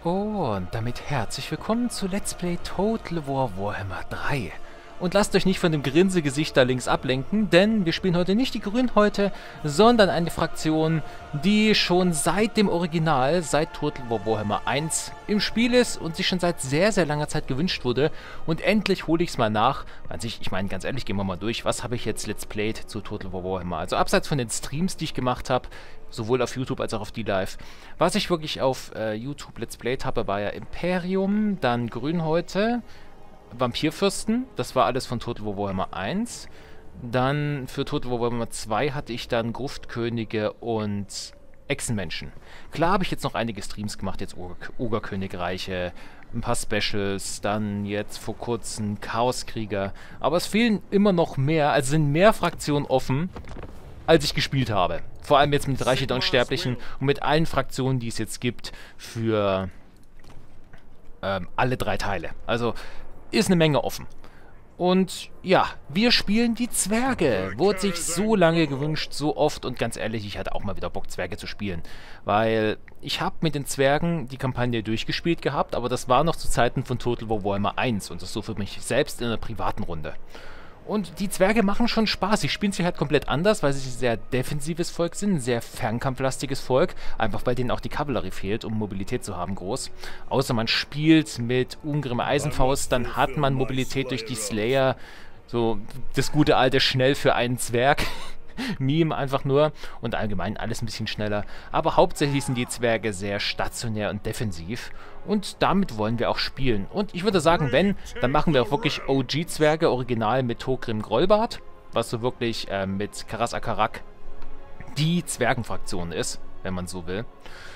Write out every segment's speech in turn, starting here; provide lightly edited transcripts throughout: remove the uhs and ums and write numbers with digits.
Und damit herzlich willkommen zu Let's Play Total War Warhammer 3. Und lasst euch nicht von dem Grinsegesicht da links ablenken, denn wir spielen heute nicht die Grünhäute, sondern eine Fraktion, die schon seit dem Original, seit Total War Warhammer 1 im Spiel ist und sich schon seit sehr, sehr langer Zeit gewünscht wurde. Und endlich hole ich es mal nach. Ich meine, ganz ehrlich, gehen wir mal durch, was habe ich jetzt Let's Played zu Total War Warhammer? Also abseits von den Streams, die ich gemacht habe, sowohl auf YouTube als auch auf D-Live. Was ich wirklich auf YouTube Let's Played habe, war ja Imperium, dann Grünhäute, Vampirfürsten, das war alles von Total War Warhammer 1. Dann für Total War Warhammer 2 hatte ich dann Gruftkönige und Echsenmenschen. Klar habe ich jetzt noch einige Streams gemacht, jetzt Ogerkönigreiche, ein paar Specials, dann jetzt vor kurzem Chaoskrieger. Aber es fehlen immer noch mehr, also sind mehr Fraktionen offen, als ich gespielt habe. Vor allem jetzt mit Reiche der Unsterblichen und mit allen Fraktionen, die es jetzt gibt, für alle drei Teile. Also ist eine Menge offen. Und ja, wir spielen die Zwerge. Wurde sich so lange gewünscht, so oft. Und ganz ehrlich, ich hatte auch mal wieder Bock, Zwerge zu spielen. Weil ich habe mit den Zwergen die Kampagne durchgespielt gehabt, aber das war noch zu Zeiten von Total War Warhammer 1. Und das so für mich selbst in einer privaten Runde. Und die Zwerge machen schon Spaß. Sie spielen sich halt komplett anders, weil sie ein sehr defensives Volk sind, ein sehr fernkampflastiges Volk. Einfach weil denen auch die Kavallerie fehlt, um Mobilität zu haben, groß. Außer man spielt mit Ungrim Eisenfaust, dann hat man Mobilität durch die Slayer. So das gute alte Schnell für einen Zwerg. Meme einfach nur. Und allgemein alles ein bisschen schneller. Aber hauptsächlich sind die Zwerge sehr stationär und defensiv. Und damit wollen wir auch spielen. Und ich würde sagen, wenn, dann machen wir auch wirklich OG-Zwerge, original mit Togrim Grollbart. Was so wirklich mit Karas Akarak die Zwergenfraktion ist, wenn man so will.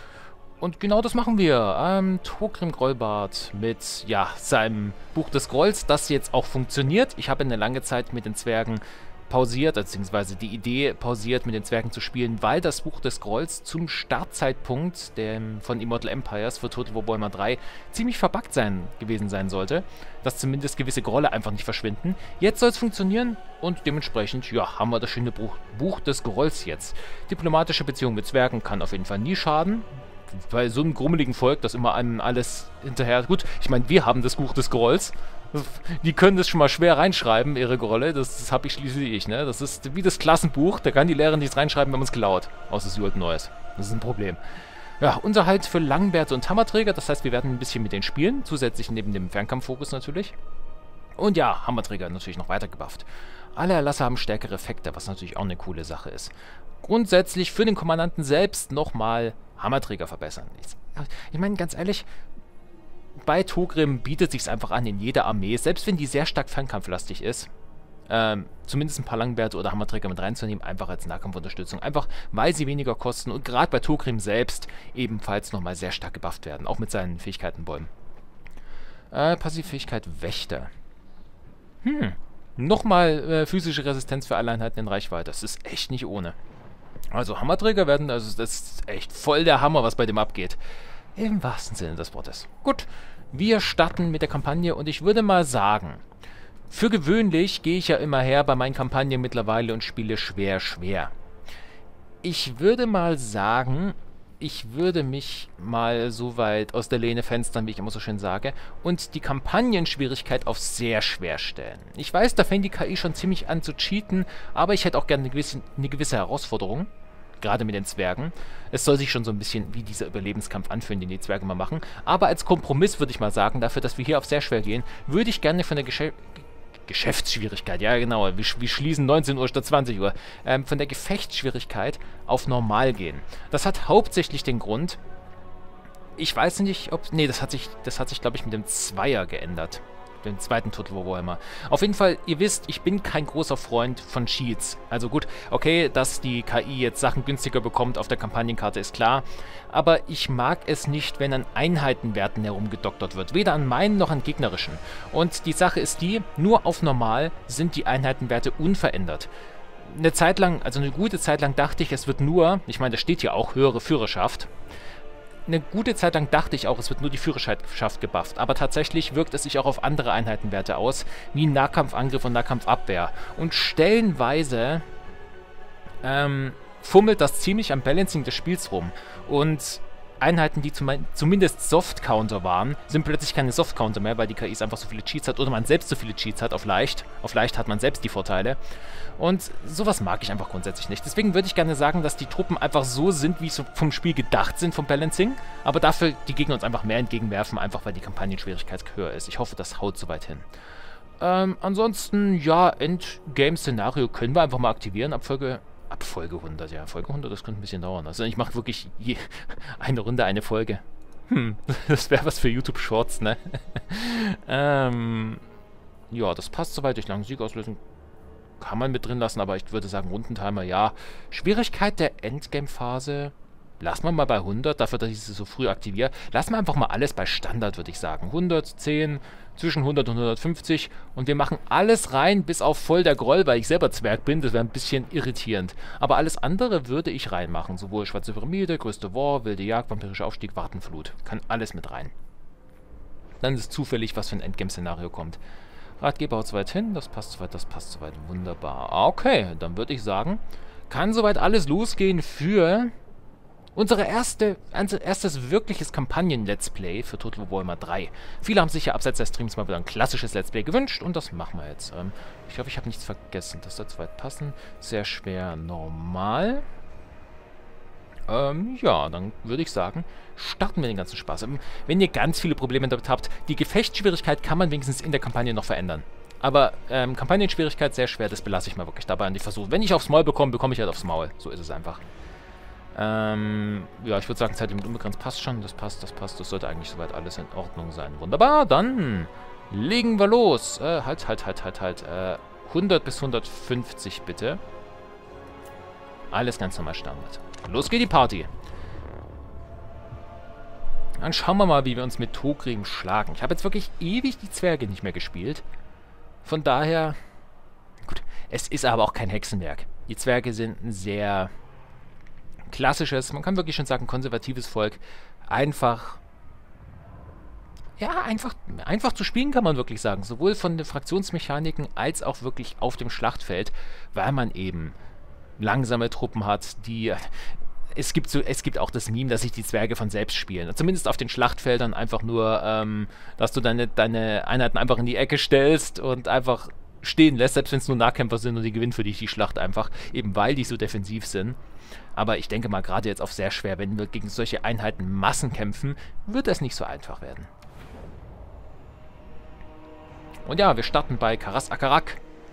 Und genau das machen wir. Togrim Grollbart mit, ja, seinem Buch des Grolls, das jetzt auch funktioniert. Ich habe eine lange Zeit mit den Zwergen pausiert, beziehungsweise die Idee pausiert, mit den Zwergen zu spielen, weil das Buch des Grolls zum Startzeitpunkt von Immortal Empires für Total War Warhammer 3 ziemlich verbuggt gewesen sein sollte, dass zumindest gewisse Grolle einfach nicht verschwinden. Jetzt soll es funktionieren und dementsprechend, ja, haben wir das schöne Buch des Grolls jetzt. Diplomatische Beziehung mit Zwergen kann auf jeden Fall nie schaden. Bei so einem grummeligen Volk, das immer einem alles hinterher... Gut, ich meine, wir haben das Buch des Grolls. Die können das schon mal schwer reinschreiben, ihre Grolle. Das habe ich schließlich, ne? Das ist wie das Klassenbuch. Da kann die Lehrerin nichts reinschreiben, wenn man es klaut. Außer es ist Neues. Das ist ein Problem. Ja, unser Halt für Langbärte und Hammerträger. Das heißt, wir werden ein bisschen mit denen spielen. Zusätzlich neben dem Fernkampffokus natürlich. Und ja, Hammerträger natürlich noch weiter gebufft. Alle Erlasse haben stärkere Effekte, was natürlich auch eine coole Sache ist. Grundsätzlich für den Kommandanten selbst nochmal Hammerträger verbessern. Ich meine, ganz ehrlich, bei Togrim bietet sich einfach an in jeder Armee, selbst wenn die sehr stark fernkampflastig ist, zumindest ein paar Langbärte oder Hammerträger mit reinzunehmen, einfach als Nahkampfunterstützung. Einfach, weil sie weniger kosten und gerade bei Togrim selbst ebenfalls nochmal sehr stark gebufft werden, auch mit seinen Fähigkeitenbäumen. Passivfähigkeit Wächter. Nochmal physische Resistenz für alle Einheiten in Reichweite. Das ist echt nicht ohne. Also Hammerträger werden, also das ist echt voll der Hammer, was bei dem abgeht. Im wahrsten Sinne des Wortes. Gut, wir starten mit der Kampagne und ich würde mal sagen, für gewöhnlich gehe ich ja immer her bei meinen Kampagnen mittlerweile und spiele schwer. Ich würde mal sagen, ich würde mich mal so weit aus der Lehne fenstern, wie ich immer so schön sage, und die Kampagnenschwierigkeit auf sehr schwer stellen. Ich weiß, da fängt die KI schon ziemlich an zu cheaten, aber ich hätte auch gerne eine gewisse Herausforderung. Gerade mit den Zwergen. Es soll sich schon so ein bisschen wie dieser Überlebenskampf anfühlen, den die Zwerge mal machen. Aber als Kompromiss würde ich mal sagen, dafür, dass wir hier auf sehr schwer gehen, würde ich gerne von der Geschäftsschwierigkeit, ja genau, wir schließen 19 Uhr statt 20 Uhr, von der Gefechtsschwierigkeit auf normal gehen. Das hat hauptsächlich den Grund, ich weiß nicht, ob... Nee, das hat sich glaube ich, mit dem Zweier geändert. Den zweiten Total War Warhammer. Auf jeden Fall, ihr wisst, ich bin kein großer Freund von Cheats. Also gut, okay, dass die KI jetzt Sachen günstiger bekommt auf der Kampagnenkarte, ist klar. Aber ich mag es nicht, wenn an Einheitenwerten herumgedoktert wird. Weder an meinen noch an gegnerischen. Und die Sache ist die, nur auf normal sind die Einheitenwerte unverändert. Eine Zeit lang, also eine gute Zeit lang dachte ich, es wird nur, ich meine, da steht ja auch höhere Führerschaft. Eine gute Zeit lang dachte ich auch, es wird nur die Führerschaft gebufft, aber tatsächlich wirkt es sich auch auf andere Einheitenwerte aus, wie Nahkampfangriff und Nahkampfabwehr. Und stellenweise fummelt das ziemlich am Balancing des Spiels rum. Und Einheiten, die zumindest Soft-Counter waren, sind plötzlich keine Soft-Counter mehr, weil die KIs einfach so viele Cheats hat oder man selbst so viele Cheats hat auf leicht. Auf leicht hat man selbst die Vorteile. Und sowas mag ich einfach grundsätzlich nicht. Deswegen würde ich gerne sagen, dass die Truppen einfach so sind, wie sie vom Spiel gedacht sind, vom Balancing. Aber dafür die Gegner uns einfach mehr entgegenwerfen, einfach weil die Kampagnenschwierigkeit höher ist. Ich hoffe, das haut soweit hin. Ansonsten, ja, Endgame-Szenario können wir einfach mal aktivieren. Ab Folge 100, ja. Folge 100, das könnte ein bisschen dauern. Also ich mache wirklich eine Runde, eine Folge. Das wäre was für YouTube Shorts, ne? Ja, das passt soweit. Durch langen Sieg auslösen kann man mit drin lassen, aber ich würde sagen, Rundentimer, ja. Schwierigkeit der Endgame-Phase lassen wir mal bei 100, dafür, dass ich sie so früh aktiviere. Lassen wir einfach mal alles bei Standard, würde ich sagen. 110, zwischen 100 und 150 und wir machen alles rein, bis auf voll der Groll, weil ich selber Zwerg bin. Das wäre ein bisschen irritierend. Aber alles andere würde ich reinmachen. Sowohl Schwarze Pyramide, Größte War, Wilde Jagd, Vampirischer Aufstieg, Wartenflut. Kann alles mit rein. Dann ist zufällig, was für ein Endgame-Szenario kommt. Ratgeber haut soweit hin, das passt soweit, das passt soweit. Wunderbar. Okay, dann würde ich sagen, kann soweit alles losgehen für unsere erstes wirkliches Kampagnen-Let's Play für Total Warhammer 3. Viele haben sich ja abseits der Streams mal wieder ein klassisches Let's Play gewünscht und das machen wir jetzt. Ich hoffe, ich habe nichts vergessen. Das soll soweit passen. Sehr schwer, normal. Ja, dann würde ich sagen, starten wir den ganzen Spaß. Wenn ihr ganz viele Probleme damit habt, die Gefechtsschwierigkeit kann man wenigstens in der Kampagne noch verändern. Aber Kampagnenschwierigkeit sehr schwer, das belasse ich mal wirklich dabei an die Versuche. Wenn ich aufs Maul bekomme, bekomme ich halt aufs Maul. So ist es einfach. Ja, ich würde sagen, Zeitlimit unbegrenzt passt schon. Das passt, das passt. Das sollte eigentlich soweit alles in Ordnung sein. Wunderbar, dann legen wir los. Halt. 100 bis 150 bitte. Alles ganz normal Standard. Los geht die Party. Dann schauen wir mal, wie wir uns mit Togrim schlagen. Ich habe jetzt wirklich ewig die Zwerge nicht mehr gespielt. Von daher... Gut, es ist aber auch kein Hexenwerk. Die Zwerge sind ein sehr klassisches, man kann wirklich schon sagen, konservatives Volk. Einfach... Ja, einfach zu spielen kann man wirklich sagen. Sowohl von den Fraktionsmechaniken als auch wirklich auf dem Schlachtfeld, weil man eben langsame Truppen hat, die... Es gibt auch das Meme, dass sich die Zwerge von selbst spielen. Zumindest auf den Schlachtfeldern einfach nur, dass du deine Einheiten einfach in die Ecke stellst und einfach stehen lässt, selbst wenn es nur Nahkämpfer sind und die gewinnen für dich die Schlacht einfach, eben weil die so defensiv sind. Aber ich denke mal, gerade jetzt auf sehr schwer, wenn wir gegen solche Einheiten Massen kämpfen, wird es nicht so einfach werden. Und ja, wir starten bei Karas Akarak.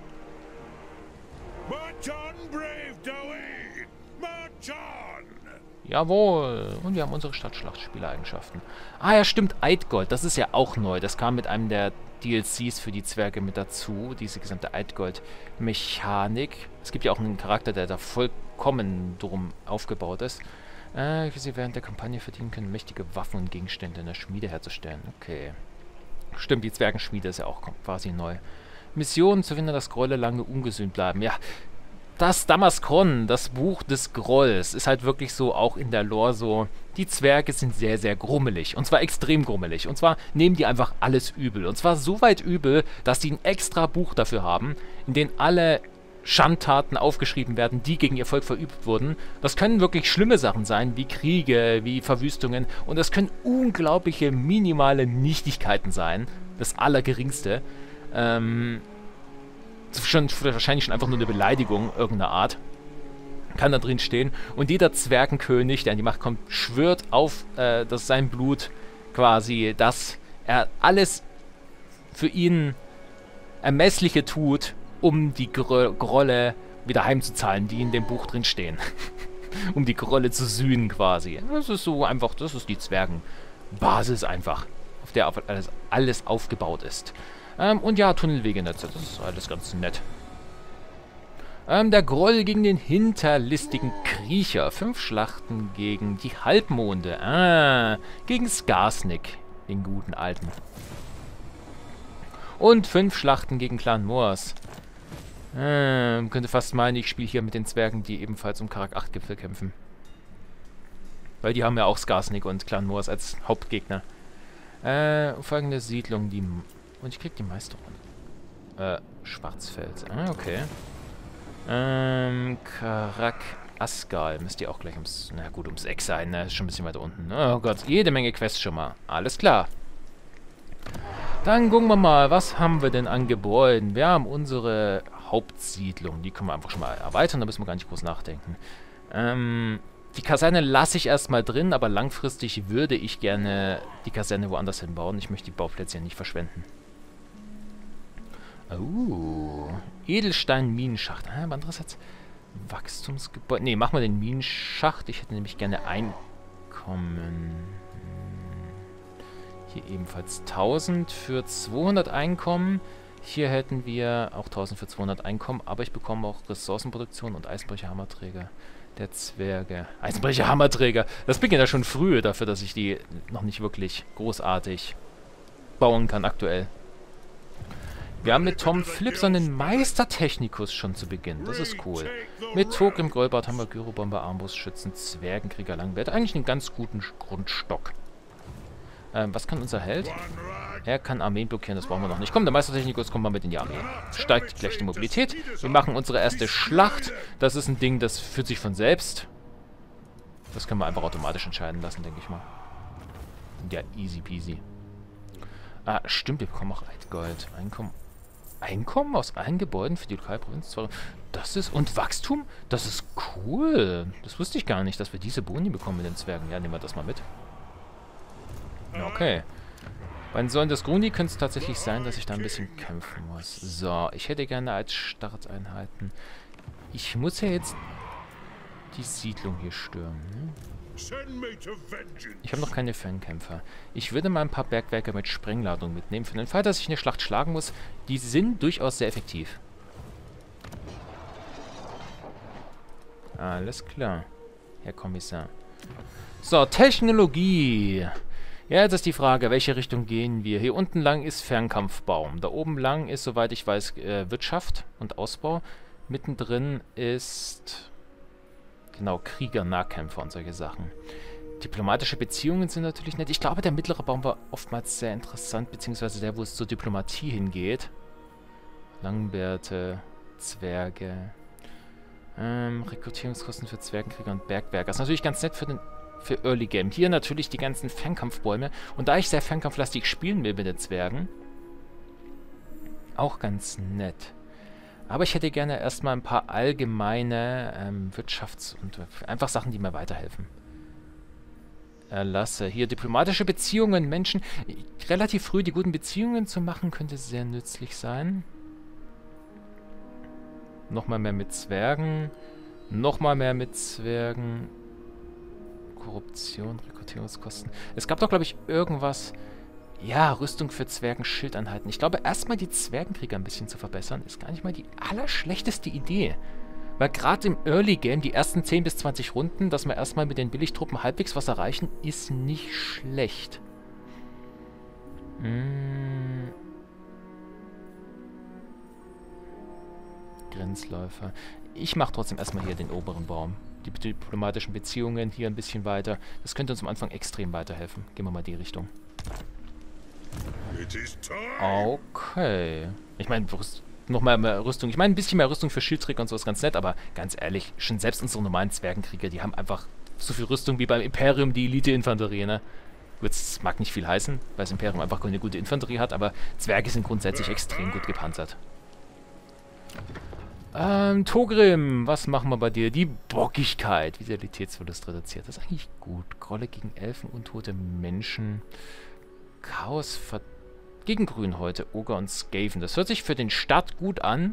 Jawohl. Und wir haben unsere Stadtschlachtspieler-Eigenschaften. Ah ja, stimmt, Eidgold. Das ist ja auch neu. Das kam mit einem der DLCs für die Zwerge mit dazu. Diese gesamte Eidgold-Mechanik. Es gibt ja auch einen Charakter, der da vollkommen drum aufgebaut ist. Wie sie während der Kampagne verdienen können, mächtige Waffen und Gegenstände in der Schmiede herzustellen. Okay. Stimmt, die Zwergenschmiede ist ja auch quasi neu. Mission zu finden, dass Gräuelle lange ungesühnt bleiben. Ja, das Damaskron, das Buch des Grolls, ist halt wirklich so, auch in der Lore so, die Zwerge sind sehr, sehr grummelig. Und zwar extrem grummelig. Und zwar nehmen die einfach alles übel. Und zwar so weit übel, dass die ein extra Buch dafür haben, in dem alle Schandtaten aufgeschrieben werden, die gegen ihr Volk verübt wurden. Das können wirklich schlimme Sachen sein, wie Kriege, wie Verwüstungen. Und das können unglaubliche, minimale Nichtigkeiten sein. Das Allergeringste. Wahrscheinlich schon einfach nur eine Beleidigung irgendeiner Art. Kann da drin stehen. Und jeder Zwergenkönig, der an die Macht kommt, schwört auf sein Blut quasi, dass er alles für ihn Ermessliche tut, um die Grolle wieder heimzuzahlen, die in dem Buch drin stehen. Um die Grolle zu sühnen quasi. Das ist so einfach, das ist die Zwergenbasis einfach, auf der alles aufgebaut ist. Und ja, Tunnelwegenetze, das ist alles ganz nett. Der Groll gegen den hinterlistigen Kriecher. 5 Schlachten gegen die Halbmonde. Gegen Skarsnik, den guten Alten. Und 5 Schlachten gegen Clan Moors. Könnte fast meinen, ich spiele hier mit den Zwergen, die ebenfalls um Karak 8 Gipfel kämpfen. Weil die haben ja auch Skarsnik und Clan Moors als Hauptgegner. Folgende Siedlung, die... Und ich krieg die Meisterung. Schwarzfeld. Okay. Karak Asgal müsst ihr auch gleich na gut, ums Eck sein, ne? Ist schon ein bisschen weiter unten. Oh Gott, jede Menge Quests schon mal. Alles klar. Dann gucken wir mal, was haben wir denn an Gebäuden? Wir haben unsere Hauptsiedlung. Die können wir einfach schon mal erweitern, da müssen wir gar nicht groß nachdenken. Die Kaserne lasse ich erstmal drin, aber langfristig würde ich gerne die Kaserne woanders hinbauen. Ich möchte die Bauplätze ja nicht verschwenden. Oh, Edelstein-Minenschacht. Andererseits Wachstumsgebäude. Ne, machen wir den Minenschacht. Ich hätte nämlich gerne Einkommen. Hier ebenfalls 1000 für 200 Einkommen. Hier hätten wir auch 1000 für 200 Einkommen, aber ich bekomme auch Ressourcenproduktion und Eisenbrecher-Hammerträger der Zwerge. Eisenbrecher-Hammerträger. Das beginnt ja schon früh dafür, dass ich die noch nicht wirklich großartig bauen kann aktuell. Wir haben mit Tom Phillips einen Meistertechnikus schon zu Beginn. Das ist cool. Mit Togrim, Golbart, Hammer, Gyrobomber, Armbrustschützen, Zwergenkrieger, Langwert. Eigentlich einen ganz guten Grundstock. Was kann unser Held? Er kann Armeen blockieren, das brauchen wir noch nicht. Komm, der Meistertechnikus kommt mal mit in die Armee. Steigt gleich die Mobilität. Wir machen unsere erste Schlacht. Das ist ein Ding, das führt sich von selbst. Das können wir einfach automatisch entscheiden lassen, denke ich mal. Ja, easy peasy. Ah, stimmt, wir bekommen auch Altgold. Einkommen aus allen Gebäuden für die Lokalprovinz. Das ist... Und Wachstum? Das ist cool. Das wusste ich gar nicht, dass wir diese Boni bekommen mit den Zwergen. Ja, nehmen wir das mal mit. Okay. Bei den Säulen des Grundi könnte es tatsächlich sein, dass ich da ein bisschen kämpfen muss. So, ich hätte gerne als Starteinheiten... Ich muss ja jetzt die Siedlung hier stürmen. Ne? Ich habe noch keine Fernkämpfer. Ich würde mal ein paar Bergwerke mit Sprengladung mitnehmen. Für den Fall, dass ich eine Schlacht schlagen muss, die sind durchaus sehr effektiv. Alles klar, Herr Kommissar. So, Technologie. Ja, jetzt ist die Frage, welche Richtung gehen wir? Hier unten lang ist Fernkampfbaum. Da oben lang ist, soweit ich weiß, Wirtschaft und Ausbau. Mittendrin ist... Genau, Krieger, Nahkämpfer und solche Sachen. Diplomatische Beziehungen sind natürlich nett. Ich glaube, der mittlere Baum war oftmals sehr interessant, beziehungsweise der, wo es zur Diplomatie hingeht. Langbärte, Zwerge. Rekrutierungskosten für Zwergenkrieger und Bergwerker. Das ist natürlich ganz nett für Early Game. Hier natürlich die ganzen Fernkampfbäume. Und da ich sehr fernkampflastig spielen will mit den Zwergen, auch ganz nett. Aber ich hätte gerne erstmal ein paar allgemeine Wirtschafts- und einfach Sachen, die mir weiterhelfen. Erlasse. Hier diplomatische Beziehungen, Menschen. Relativ früh die guten Beziehungen zu machen, könnte sehr nützlich sein. Nochmal mehr mit Zwergen. Nochmal mehr mit Zwergen. Korruption, Rekrutierungskosten. Es gab doch, glaube ich, irgendwas... Ja, Rüstung für Zwergen, Schildeinheiten. Ich glaube, erstmal die Zwergenkrieger ein bisschen zu verbessern, ist gar nicht mal die allerschlechteste Idee. Weil gerade im Early Game, die ersten 10 bis 20 Runden, dass wir erstmal mit den Billigtruppen halbwegs was erreichen, ist nicht schlecht. Grenzläufer. Ich mache trotzdem erstmal hier den oberen Baum. Die diplomatischen Beziehungen hier ein bisschen weiter. Das könnte uns am Anfang extrem weiterhelfen. Gehen wir mal die Richtung. Okay. Ich meine, noch mal mehr Rüstung. Ich meine, ein bisschen mehr Rüstung für Schildträger und so ist ganz nett, aber ganz ehrlich, schon selbst unsere normalen Zwergenkrieger, die haben einfach so viel Rüstung wie beim Imperium die Elite-Infanterie, ne? Gut, das mag nicht viel heißen, weil das Imperium einfach keine gute Infanterie hat, aber Zwerge sind grundsätzlich extrem gut gepanzert. Togrim, was machen wir bei dir? Die Bockigkeit. Vitalitätsverlust reduziert. Das ist eigentlich gut. Grolle gegen Elfen, untote Menschen... Chaos gegen Grünhäute, Oger und Skaven. Das hört sich für den Start gut an.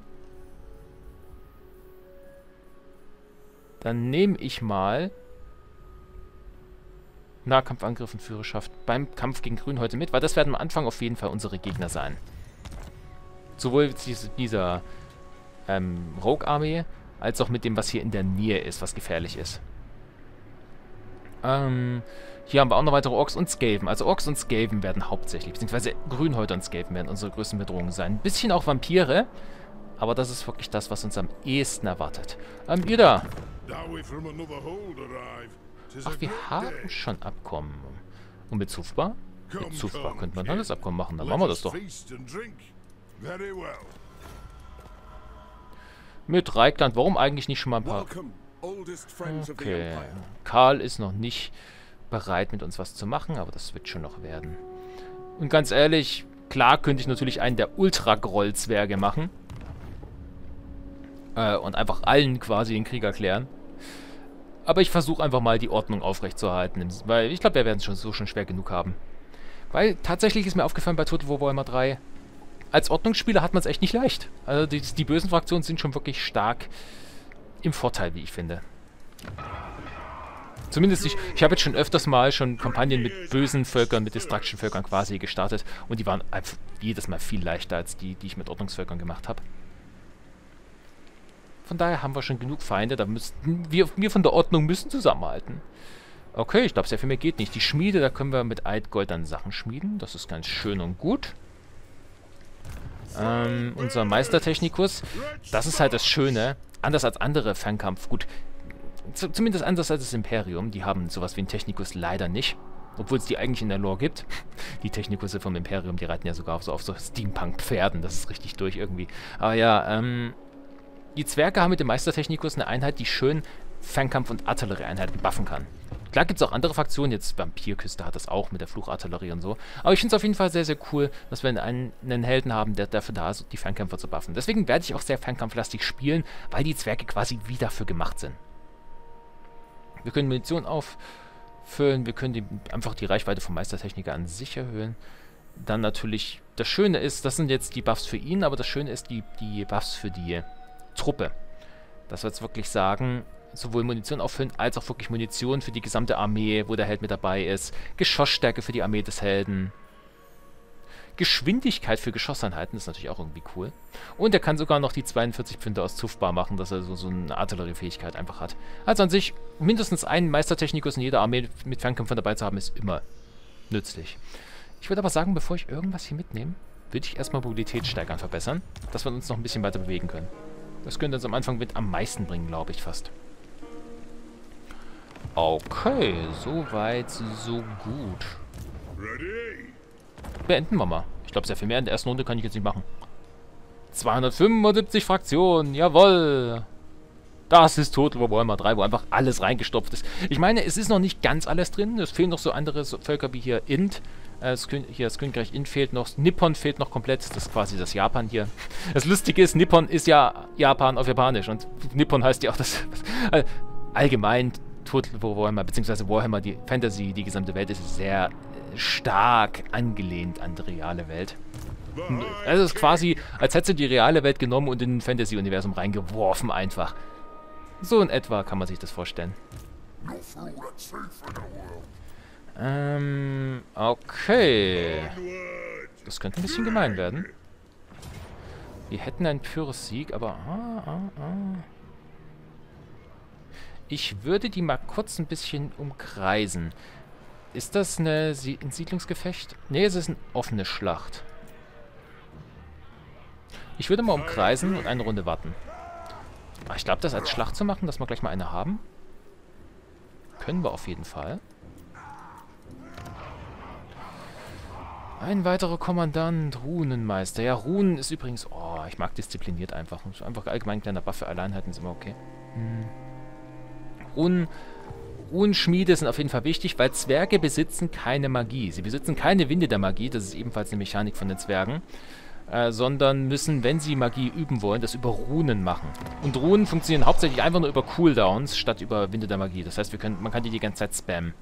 Dann nehme ich mal Nahkampfangriff und Führerschaft beim Kampf gegen Grünhäute mit, weil das werden am Anfang auf jeden Fall unsere Gegner sein. Sowohl dieser Rogue-Armee, als auch mit dem, was hier in der Nähe ist, was gefährlich ist. Hier haben wir auch noch weitere Orks und Skaven. Also Orks und Skaven werden hauptsächlich, beziehungsweise Grünhäuter und Skaven werden unsere größten Bedrohungen sein. Ein bisschen auch Vampire, aber das ist wirklich das, was uns am ehesten erwartet. Ihr da. Ach, wir haben schon Abkommen. Und mit Zufbar? Mit Zufbar könnte man dann das Abkommen machen, dann machen wir das doch. Mit Reikland, warum eigentlich nicht schon mal ein paar Okay. Karl ist noch nicht bereit, mit uns was zu machen, aber das wird schon noch werden. Und ganz ehrlich, klar könnte ich natürlich einen der Ultra-Groll-Zwerge machen. Und einfach allen quasi den Krieg erklären. Aber ich versuche einfach mal die Ordnung aufrechtzuerhalten, weil ich glaube, wir werden es schon schwer genug haben. Weil tatsächlich ist mir aufgefallen bei Total War Warhammer 3, als Ordnungsspieler hat man es echt nicht leicht. Also die bösen Fraktionen sind schon wirklich stark im Vorteil, wie ich finde. Zumindest, ich habe jetzt schon öfters mal Kampagnen mit bösen Völkern, mit Destruction-Völkern quasi gestartet. Und die waren einfach jedes Mal viel leichter als die ich mit Ordnungsvölkern gemacht habe. Von daher haben wir schon genug Feinde, da müssten wir von der Ordnung müssen zusammenhalten. Okay, ich glaube, sehr viel mehr geht nicht. Die Schmiede, da können wir mit Eidgold dann Sachen schmieden. Das ist ganz schön und gut. Unser Meistertechnikus, das ist halt das Schöne. Anders als andere Fernkampf, gut, zumindest anders als das Imperium. Die haben sowas wie einen Technikus leider nicht. Obwohl es die eigentlich in der Lore gibt. Die Technikusse vom Imperium, die reiten ja sogar auf so Steampunk-Pferden. Das ist richtig durch irgendwie. Aber ja, die Zwerge haben mit dem Meistertechnikus eine Einheit, die schön Fernkampf- und Artillerieeinheiten buffen kann. Klar gibt es auch andere Fraktionen, jetzt Vampirküste hat das auch mit der Fluchartillerie und so. Aber ich finde es auf jeden Fall sehr, sehr cool, dass wir einen Helden haben, der dafür da ist, die Fernkämpfer zu buffen. Deswegen werde ich auch sehr fernkampflastig spielen, weil die Zwerge quasi wie dafür gemacht sind. Wir können Munition auffüllen, wir können einfach die Reichweite vom Meistertechniker an sich erhöhen. Dann natürlich, das Schöne ist, das sind jetzt die Buffs für ihn, aber das Schöne ist die Buffs für die Truppe. Dass wir jetzt wirklich sagen, sowohl Munition auffüllen, als auch wirklich Munition für die gesamte Armee, wo der Held mit dabei ist. Geschossstärke für die Armee des Helden. Geschwindigkeit für Geschosseinheiten, ist natürlich auch irgendwie cool. Und er kann sogar noch die 42 Pfünde aus Zuffbar machen, dass er so eine Artilleriefähigkeit einfach hat. Also an sich, mindestens einen Meistertechnikus in jeder Armee mit Fernkämpfern dabei zu haben, ist immer nützlich. Ich würde aber sagen, bevor ich irgendwas hier mitnehme, würde ich erstmal Mobilität steigern verbessern, dass wir uns noch ein bisschen weiter bewegen können. Das könnte uns am Anfang mit am meisten bringen, glaube ich fast. Okay, soweit, so gut. Beenden wir mal. Ich glaube, sehr viel mehr in der ersten Runde kann ich jetzt nicht machen. 275 Fraktionen, jawohl. Das ist Total War Warhammer 3, wo einfach alles reingestopft ist. Ich meine, es ist noch nicht ganz alles drin. Es fehlen noch so andere Völker wie hier Int. Hier das Königreich Int fehlt noch. Nippon fehlt noch komplett. Das ist quasi das Japan hier. Das Lustige ist, Nippon ist ja Japan auf Japanisch. Und Nippon heißt ja auch das... allgemein Total War Warhammer, beziehungsweise Warhammer, die Fantasy, die gesamte Welt ist sehr stark angelehnt an die reale Welt. Also es ist quasi, als hättest du die reale Welt genommen und in ein Fantasy-Universum reingeworfen einfach. So in etwa kann man sich das vorstellen. Okay. Das könnte ein bisschen gemein werden. Wir hätten einen Pyrrhus-Sieg, aber... Ich würde die mal kurz ein bisschen umkreisen. Ist das ein Siedlungsgefecht? Ne, es ist eine offene Schlacht. Ich würde mal umkreisen und eine Runde warten. Aber ich glaube, das als Schlacht zu machen, dass wir gleich mal eine haben. Können wir auf jeden Fall. Ein weiterer Kommandant, Runenmeister. Ja, Runen ist übrigens... Oh, ich mag diszipliniert einfach. Einfach allgemein kleiner Buff für Alleinheiten ist immer okay. Runenschmiede sind auf jeden Fall wichtig, weil Zwerge besitzen keine Magie. Sie besitzen keine Winde der Magie, das ist ebenfalls eine Mechanik von den Zwergen. Sondern müssen, wenn sie Magie üben wollen, das über Runen machen. Und Runen funktionieren hauptsächlich einfach nur über Cooldowns, statt über Winde der Magie. Das heißt, man kann die ganze Zeit spammen.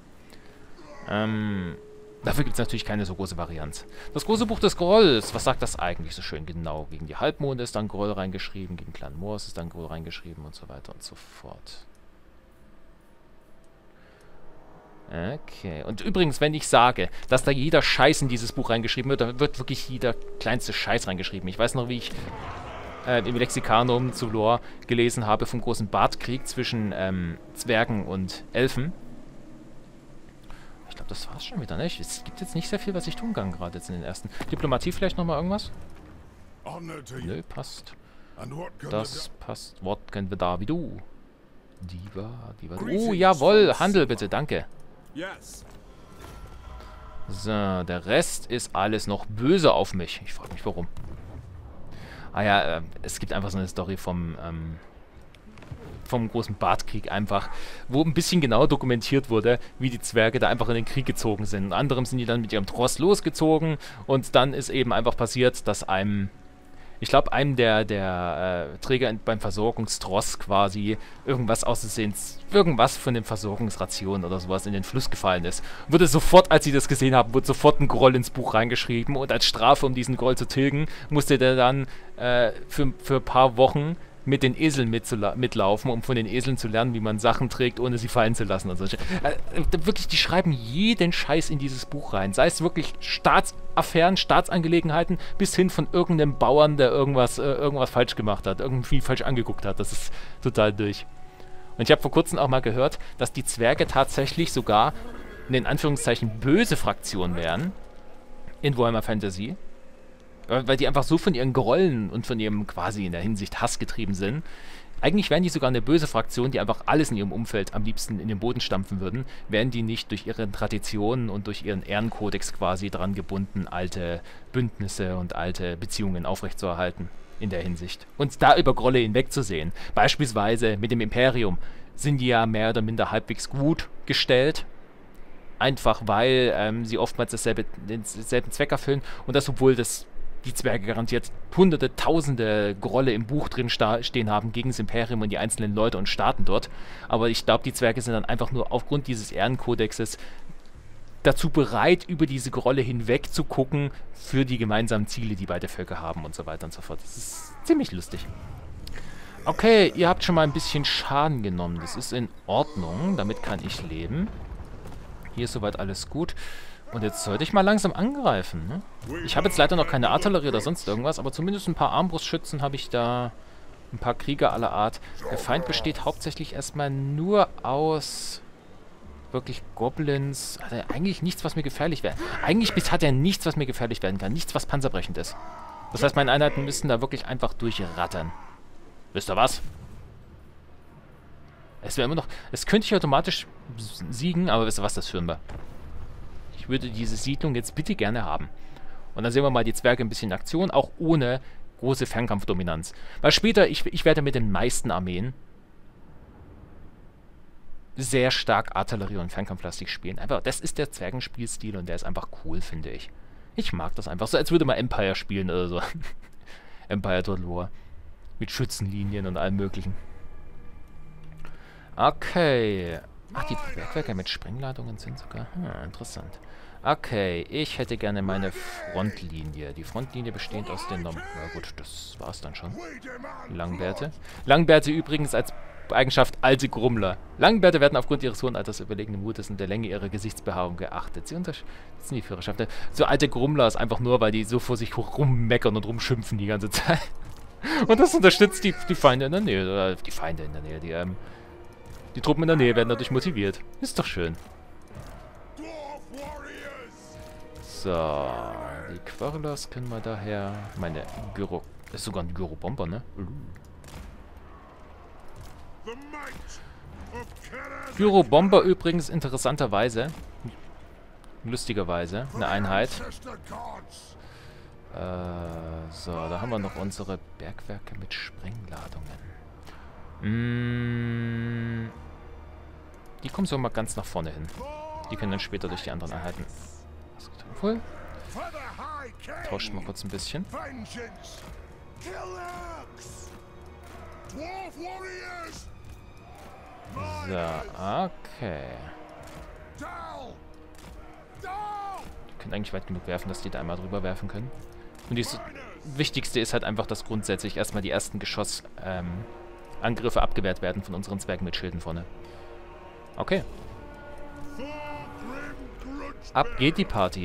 Dafür gibt es natürlich keine so große Varianz. Das große Buch des Grolls, was sagt das eigentlich so schön genau? Gegen die Halbmonde ist dann Groll reingeschrieben, gegen Clan Moors ist dann Groll reingeschrieben und so weiter und so fort. Okay. Und übrigens, wenn ich sage, dass da jeder Scheiß in dieses Buch reingeschrieben wird, da wird wirklich jeder kleinste Scheiß reingeschrieben. Ich weiß noch, wie ich im Lexikanum zu Lore gelesen habe vom großen Bartkrieg zwischen Zwergen und Elfen. Ich glaube, das war's schon wieder, ne? Es gibt jetzt nicht sehr viel, was ich tun kann, gerade jetzt in den ersten. Diplomatie vielleicht nochmal irgendwas? Nö, passt. Das passt. What können wir da wie du? Diva. Oh, jawohl, Handel bitte, danke. So, der Rest ist alles noch böse auf mich. Ich frage mich, warum. Ah ja, es gibt einfach so eine Story vom vom großen Bartkrieg einfach, wo ein bisschen genauer dokumentiert wurde, wie die Zwerge da einfach in den Krieg gezogen sind. Unter anderem sind die dann mit ihrem Tross losgezogen und dann ist eben einfach passiert, dass ich glaube, einem der Träger beim Versorgungstross quasi irgendwas irgendwas von den Versorgungsrationen oder sowas in den Fluss gefallen ist. Wurde sofort, als sie das gesehen haben, wurde sofort ein Groll ins Buch reingeschrieben und als Strafe, um diesen Groll zu tilgen, musste der dann für ein paar Wochen mit den Eseln mitlaufen, um von den Eseln zu lernen, wie man Sachen trägt, ohne sie fallen zu lassen und so. Wirklich, die schreiben jeden Scheiß in dieses Buch rein. Sei es wirklich Staatsaffären, Staatsangelegenheiten, bis hin von irgendeinem Bauern, der irgendwas falsch gemacht hat, irgendwie falsch angeguckt hat. Das ist total durch. Und ich habe vor kurzem auch mal gehört, dass die Zwerge tatsächlich sogar eine in Anführungszeichen böse Fraktion wären in Warhammer Fantasy. Weil die einfach so von ihren Grollen und von ihrem quasi in der Hinsicht Hass getrieben sind. Eigentlich wären die sogar eine böse Fraktion, die einfach alles in ihrem Umfeld am liebsten in den Boden stampfen würden, wären die nicht durch ihre Traditionen und durch ihren Ehrenkodex quasi dran gebunden, alte Bündnisse und alte Beziehungen aufrechtzuerhalten in der Hinsicht. Und da über Grolle hinwegzusehen. Beispielsweise mit dem Imperium sind die ja mehr oder minder halbwegs gut gestellt. Einfach weil sie oftmals denselben Zweck erfüllen und das, obwohl die Zwerge garantiert hunderte, tausende Grolle im Buch drin stehen haben gegen das Imperium und die einzelnen Leute und Staaten dort. Aber ich glaube, die Zwerge sind dann einfach nur aufgrund dieses Ehrenkodexes dazu bereit, über diese Grolle hinweg zu gucken für die gemeinsamen Ziele, die beide Völker haben und so weiter und so fort. Das ist ziemlich lustig. Okay, ihr habt schon mal ein bisschen Schaden genommen. Das ist in Ordnung. Damit kann ich leben. Hier ist soweit alles gut. Und jetzt sollte ich mal langsam angreifen, ne? Ich habe jetzt leider noch keine Artillerie oder sonst irgendwas, aber zumindest ein paar Armbrustschützen habe ich da. Ein paar Krieger aller Art. Der Feind besteht hauptsächlich erstmal nur aus wirklich Goblins. Hat er eigentlich nichts, was mir gefährlich wäre. Eigentlich hat er nichts, was mir gefährlich werden kann. Nichts, was panzerbrechend ist. Das heißt, meine Einheiten müssten da wirklich einfach durchrattern. Wisst ihr was? Es wäre immer noch. Es könnte ich automatisch siegen, aber wisst ihr was, das führen wir. Ich würde diese Siedlung jetzt bitte gerne haben. Und dann sehen wir mal die Zwerge ein bisschen in Aktion, auch ohne große Fernkampfdominanz. Weil später, ich werde mit den meisten Armeen sehr stark Artillerie- und Fernkampflastig spielen. Einfach, das ist der Zwergenspielstil und der ist einfach cool, finde ich. Ich mag das einfach. So als würde man Empire spielen oder so. Empire Total War. Mit Schützenlinien und allem möglichen. Okay. Ach, die Bergwerke mit Sprengladungen sind sogar... interessant. Okay, ich hätte gerne meine Frontlinie. Die Frontlinie bestehend aus den... Na gut, das war's dann schon. Langbärte. Langbärte übrigens als Eigenschaft alte Grummler. Langbärte werden aufgrund ihres hohen Alters, überlegenen Mutes und der Länge ihrer Gesichtsbehaarung geachtet. Sie unterstützen die Führerschaft. So alte Grummler ist einfach nur, weil die so vor sich rummeckern und rumschimpfen die ganze Zeit. Und das unterstützt die Feinde in der Nähe. Oder die Feinde in der Nähe, die Truppen in der Nähe werden dadurch motiviert. Ist doch schön. So, die Quarrelers können wir daher... Meine Gyro... Das ist sogar ein Gyro-Bomber, ne? Gyro-Bomber übrigens interessanterweise, lustigerweise, eine Einheit. So, da haben wir noch unsere Bergwerke mit Sprengladungen. Die kommen so mal ganz nach vorne hin. Die können dann später durch die anderen Einheiten. Voll. Tauscht mal kurz ein bisschen. So, okay. Die können eigentlich weit genug werfen, dass die da einmal drüber werfen können. Und das Wichtigste ist halt einfach, dass grundsätzlich erstmal die ersten Angriffe abgewehrt werden von unseren Zwergen mit Schilden vorne. Okay. Ab geht die Party.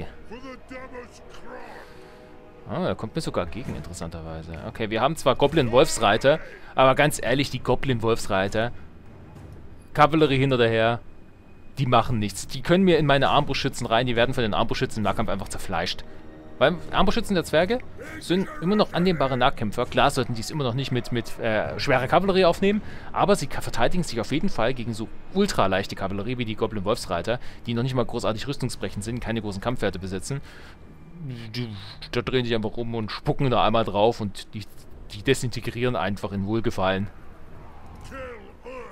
Ah, er kommt mir sogar gegen, interessanterweise. Okay, wir haben zwar Goblin-Wolfsreiter, aber ganz ehrlich, die Goblin-Wolfsreiter, Kavallerie hinterher, die machen nichts. Die können mir in meine Armbrustschützen rein, die werden von den Armbrustschützen im Nahkampf einfach zerfleischt. Weil Armbrustschützen der Zwerge sind immer noch annehmbare Nahkämpfer. Klar sollten die es immer noch nicht mit schwerer Kavallerie aufnehmen, aber sie verteidigen sich auf jeden Fall gegen so ultraleichte Kavallerie wie die Goblin-Wolfsreiter, die noch nicht mal großartig rüstungsbrechend sind, keine großen Kampfwerte besitzen. Da drehen sich einfach rum und spucken da einmal drauf und die desintegrieren einfach in Wohlgefallen.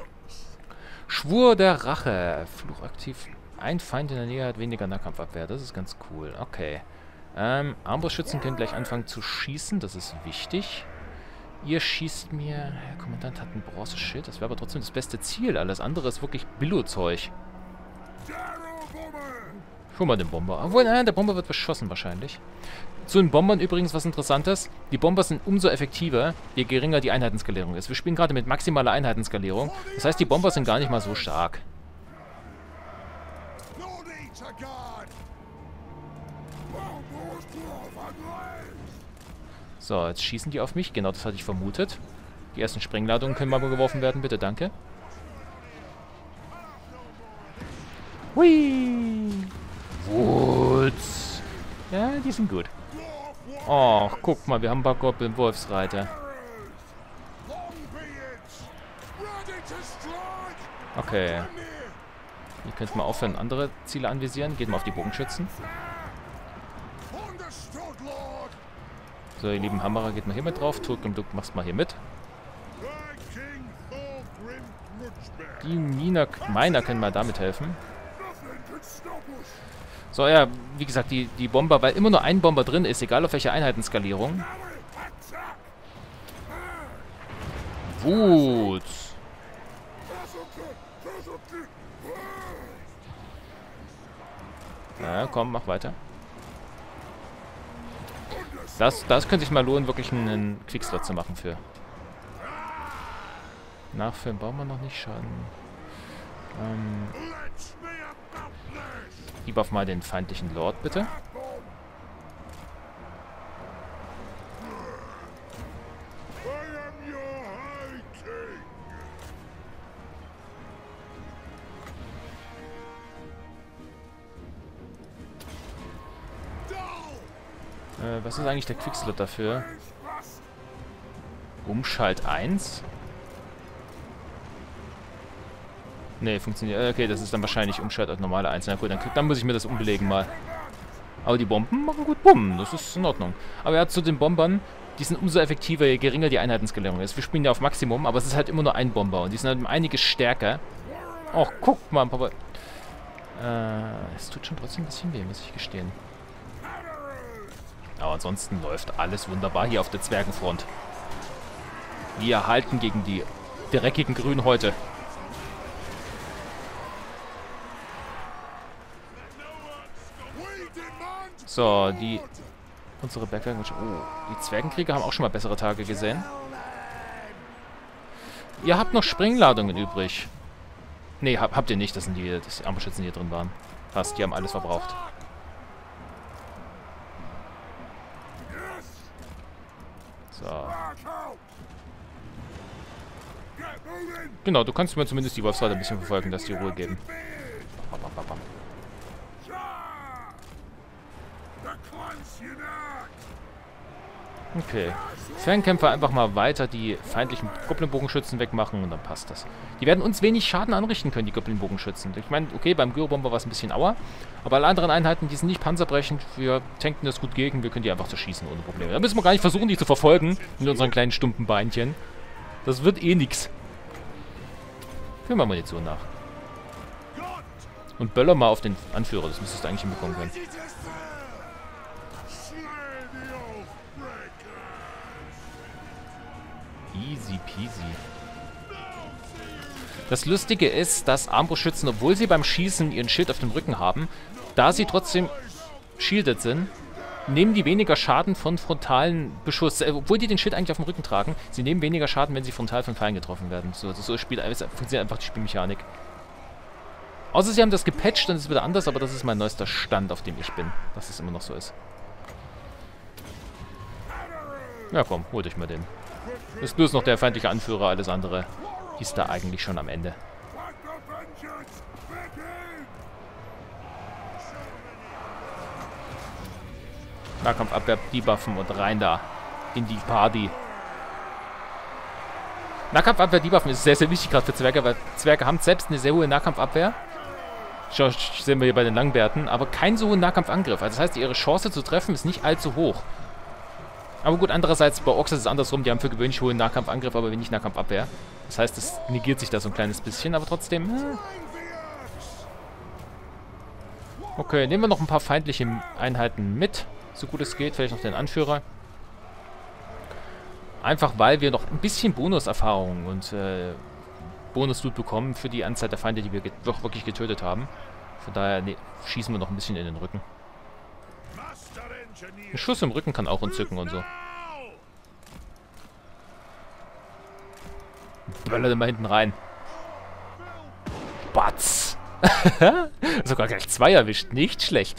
Schwur der Rache. Fluch aktiv. Ein Feind in der Nähe hat weniger Nahkampfabwehr. Das ist ganz cool. Okay. Armbrustschützen können gleich anfangen zu schießen. Das ist wichtig. Ihr schießt mir... Der Kommandant hat ein Bronzeschild. Das wäre aber trotzdem das beste Ziel. Alles andere ist wirklich Billo-Zeug. Schon mal den Bomber. Obwohl, der Bomber wird beschossen wahrscheinlich. Zu den Bombern übrigens was Interessantes. Die Bomber sind umso effektiver, je geringer die Einheitenskalierung ist. Wir spielen gerade mit maximaler Einheitenskalierung. Das heißt, die Bomber sind gar nicht mal so stark. So, jetzt schießen die auf mich. Genau, das hatte ich vermutet. Die ersten Sprengladungen können mal geworfen werden, bitte, danke. Hui! Wutz! Ja, die sind gut. Oh, guck mal, wir haben ein paar Goblin-Wolfsreiter. Okay. Ihr könnt mal aufhören, andere Ziele anvisieren. Geht mal auf die Bogenschützen. So, ihr lieben Hammerer, geht mal hier mit drauf. Turk, du machst mal hier mit. Die Miner können mal damit helfen. So, ja, wie gesagt, die Bomber, weil immer nur ein Bomber drin ist, egal auf welcher Einheitenskalierung. Gut. Ja, komm, mach weiter. Das könnte sich mal lohnen, wirklich einen Quickslot zu machen für. Nachfüllen brauchen wir noch nicht, Schaden. Debuff mal den feindlichen Lord, bitte. Was ist eigentlich der Quickslot dafür? Umschalt 1? Ne, funktioniert. Okay, das ist dann wahrscheinlich Umschalt als normale 1. Na gut, dann muss ich mir das umbelegen mal. Aber die Bomben machen gut Bumm. Das ist in Ordnung. Aber ja, zu den Bombern, die sind umso effektiver, je geringer die Einheitenskalierung ist. Wir spielen ja auf Maximum, aber es ist halt immer nur ein Bomber. Und die sind halt um einiges stärker. Och, guck mal, Papa. Es tut schon trotzdem ein bisschen weh, muss ich gestehen. Aber ansonsten läuft alles wunderbar hier auf der Zwergenfront. Wir halten gegen die dreckigen Grünhäute. So, unsere Bergwerke... Oh, die Zwergenkrieger haben auch schon mal bessere Tage gesehen. Ihr habt noch Sprengladungen übrig. Ne, habt ihr nicht. Das sind die Armbrustschützen, die hier drin waren. Passt, die haben alles verbraucht. So. Genau, du kannst mir zumindest die Wolfsreiter ein bisschen verfolgen, dass die Ruhe geben. Okay. Fernkämpfer einfach mal weiter die feindlichen Goblin-Bogenschützen wegmachen und dann passt das. Die werden uns wenig Schaden anrichten können, die Goblin-Bogenschützen. Ich meine, okay, beim Gyrobomber war es ein bisschen Aua, aber alle anderen Einheiten, die sind nicht panzerbrechend. Wir tanken das gut gegen, wir können die einfach zerschießen ohne Probleme. Da müssen wir gar nicht versuchen, die zu verfolgen mit unseren kleinen stumpen Beinchen. Das wird eh nix. Führen wir Munition nach. Und böller mal auf den Anführer, das müsstest du eigentlich hinbekommen können. Easy peasy. Das Lustige ist, dass Armbrustschützen, obwohl sie beim Schießen ihren Schild auf dem Rücken haben, da sie trotzdem shielded sind, nehmen die weniger Schaden von frontalen Beschuss. Obwohl die den Schild eigentlich auf dem Rücken tragen, sie nehmen weniger Schaden, wenn sie frontal von Pfeilen getroffen werden. So funktioniert einfach die Spielmechanik. Außer sie haben das gepatcht, dann ist es wieder anders, aber das ist mein neuester Stand, auf dem ich bin. Dass es immer noch so ist. Ja komm, holt euch mal den. Ist bloß noch der feindliche Anführer, alles andere ist da eigentlich schon am Ende. Nahkampfabwehr debuffen und rein da in die Party. Nahkampfabwehr debuffen ist sehr, sehr wichtig gerade für Zwerge, weil Zwerge haben selbst eine sehr hohe Nahkampfabwehr. Schau, sehen wir hier bei den Langbärten, aber keinen so hohen Nahkampfangriff. Also das heißt, ihre Chance zu treffen ist nicht allzu hoch. Aber gut, andererseits bei Orks ist es andersrum. Die haben für gewöhnlich hohen Nahkampfangriff, aber wenig Nahkampfabwehr. Das heißt, es negiert sich da so ein kleines bisschen, aber trotzdem... Okay, nehmen wir noch ein paar feindliche Einheiten mit, so gut es geht. Vielleicht noch den Anführer. Einfach, weil wir noch ein bisschen Bonuserfahrung und Bonus-Loot bekommen für die Anzahl der Feinde, die wir doch wirklich getötet haben. Von daher schießen wir noch ein bisschen in den Rücken. Ein Schuss im Rücken kann auch entzücken und so. Böller mal hinten rein. Batz! Sogar gleich 2 erwischt. Nicht schlecht.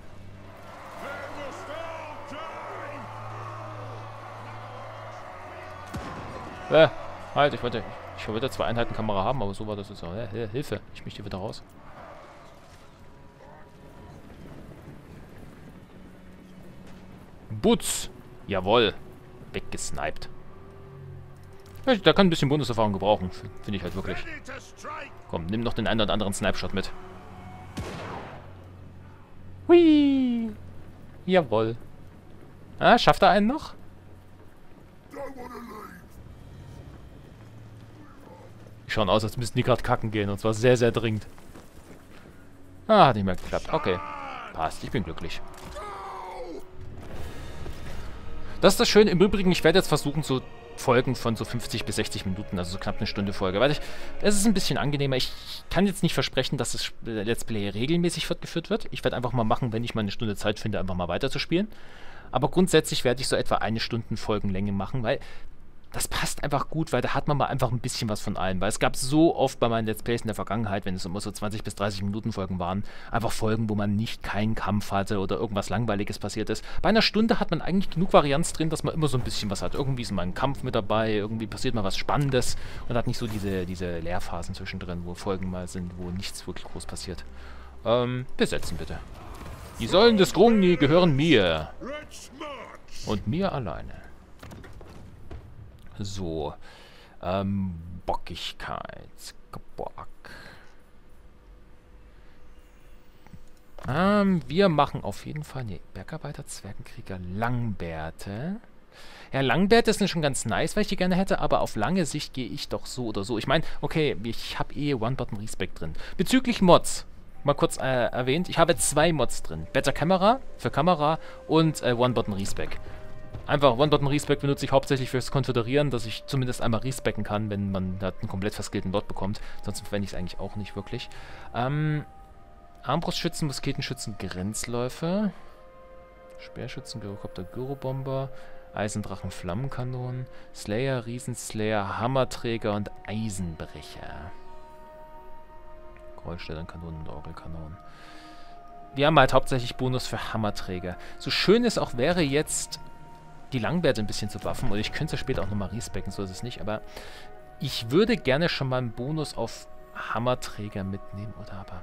Halt, ich wollte 2 Einheiten Kamera haben, aber so war das jetzt auch. Hilfe, ich möchte wieder raus. Butz! Jawohl. Weggesniped. Ja, da kann ein bisschen Bonuserfahrung gebrauchen. Finde ich halt wirklich. Komm, nimm noch den einen oder anderen Snipe-Shot mit. Hui! Jawohl. Ah, schafft er einen noch? Die schauen aus, als müssten die gerade kacken gehen. Und zwar sehr, sehr dringend. Ah, hat nicht mehr geklappt. Okay. Passt, ich bin glücklich. Das ist das Schöne. Im Übrigen, ich werde jetzt versuchen, so Folgen von so 50 bis 60 Minuten, also so knapp eine Stunde Folge. Weil es ist ein bisschen angenehmer. Ich kann jetzt nicht versprechen, dass das Let's Play regelmäßig fortgeführt wird. Ich werde einfach mal machen, wenn ich mal eine Stunde Zeit finde, einfach mal weiterzuspielen. Aber grundsätzlich werde ich so etwa 1 Stunde Folgenlänge machen, weil das passt einfach gut, weil da hat man mal einfach ein bisschen was von allem. Weil es gab so oft bei meinen Let's Plays in der Vergangenheit, wenn es immer so 20 bis 30 Minuten Folgen waren, einfach Folgen, wo man nicht keinen Kampf hatte oder irgendwas Langweiliges passiert ist. Bei einer Stunde hat man eigentlich genug Varianz drin, dass man immer so ein bisschen was hat. Irgendwie ist mal ein Kampf mit dabei, irgendwie passiert mal was Spannendes und hat nicht so diese Leerphasen zwischendrin, wo Folgen mal sind, wo nichts wirklich groß passiert. Besetzen bitte. Die Säulen des Grungni gehören mir. Und mir alleine. So. Bockigkeit. Bock. Wir machen auf jeden Fall... Ne, Bergarbeiter, Zwergenkrieger, Langbärte. Ja, Langbärte sind schon ganz nice, weil ich die gerne hätte, aber auf lange Sicht gehe ich doch so oder so. Ich meine, okay, ich habe One-Button-Respec drin. Bezüglich Mods, mal kurz erwähnt, ich habe 2 Mods drin. Better Camera für Kamera und One-Button-Respec. Einfach One-Button-Respec benutze ich hauptsächlich fürs Konfigurieren, dass ich zumindest einmal respecken kann, wenn man da einen komplett verskillten Bot bekommt. Sonst verwende ich es eigentlich auch nicht wirklich. Armbrustschützen, Musketenschützen, Grenzläufe. Speerschützen, Gyrocopter, Gyrobomber. Eisendrachen, Flammenkanonen. Slayer, Riesenslayer, Hammerträger und Eisenbrecher. Kreuzstellerkanonen und Orgelkanonen. Wir haben halt hauptsächlich Bonus für Hammerträger. So schön es auch wäre, jetzt die Langbärte ein bisschen zu buffen, und ich könnte später auch nochmal respecken, so ist es nicht, aber ich würde gerne schon mal einen Bonus auf Hammerträger mitnehmen, oder aber...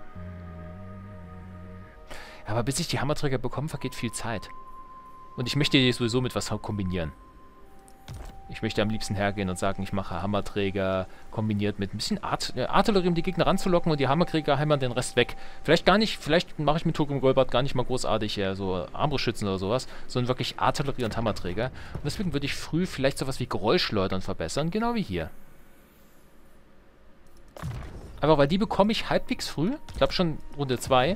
Aber bis ich die Hammerträger bekomme, vergeht viel Zeit. Und ich möchte die sowieso mit was kombinieren. Ich möchte am liebsten hergehen und sagen, ich mache Hammerträger kombiniert mit ein bisschen Artillerie, um die Gegner ranzulocken, und die Hammerträger hämmern den Rest weg. Vielleicht gar nicht, vielleicht mache ich mit Turgrim Golbart gar nicht mal großartig so Armbrustschützen oder sowas, sondern wirklich Artillerie und Hammerträger. Und deswegen würde ich früh vielleicht sowas wie Geräuschleutern verbessern, genau wie hier. Aber weil die bekomme ich halbwegs früh, ich glaube schon Runde 2.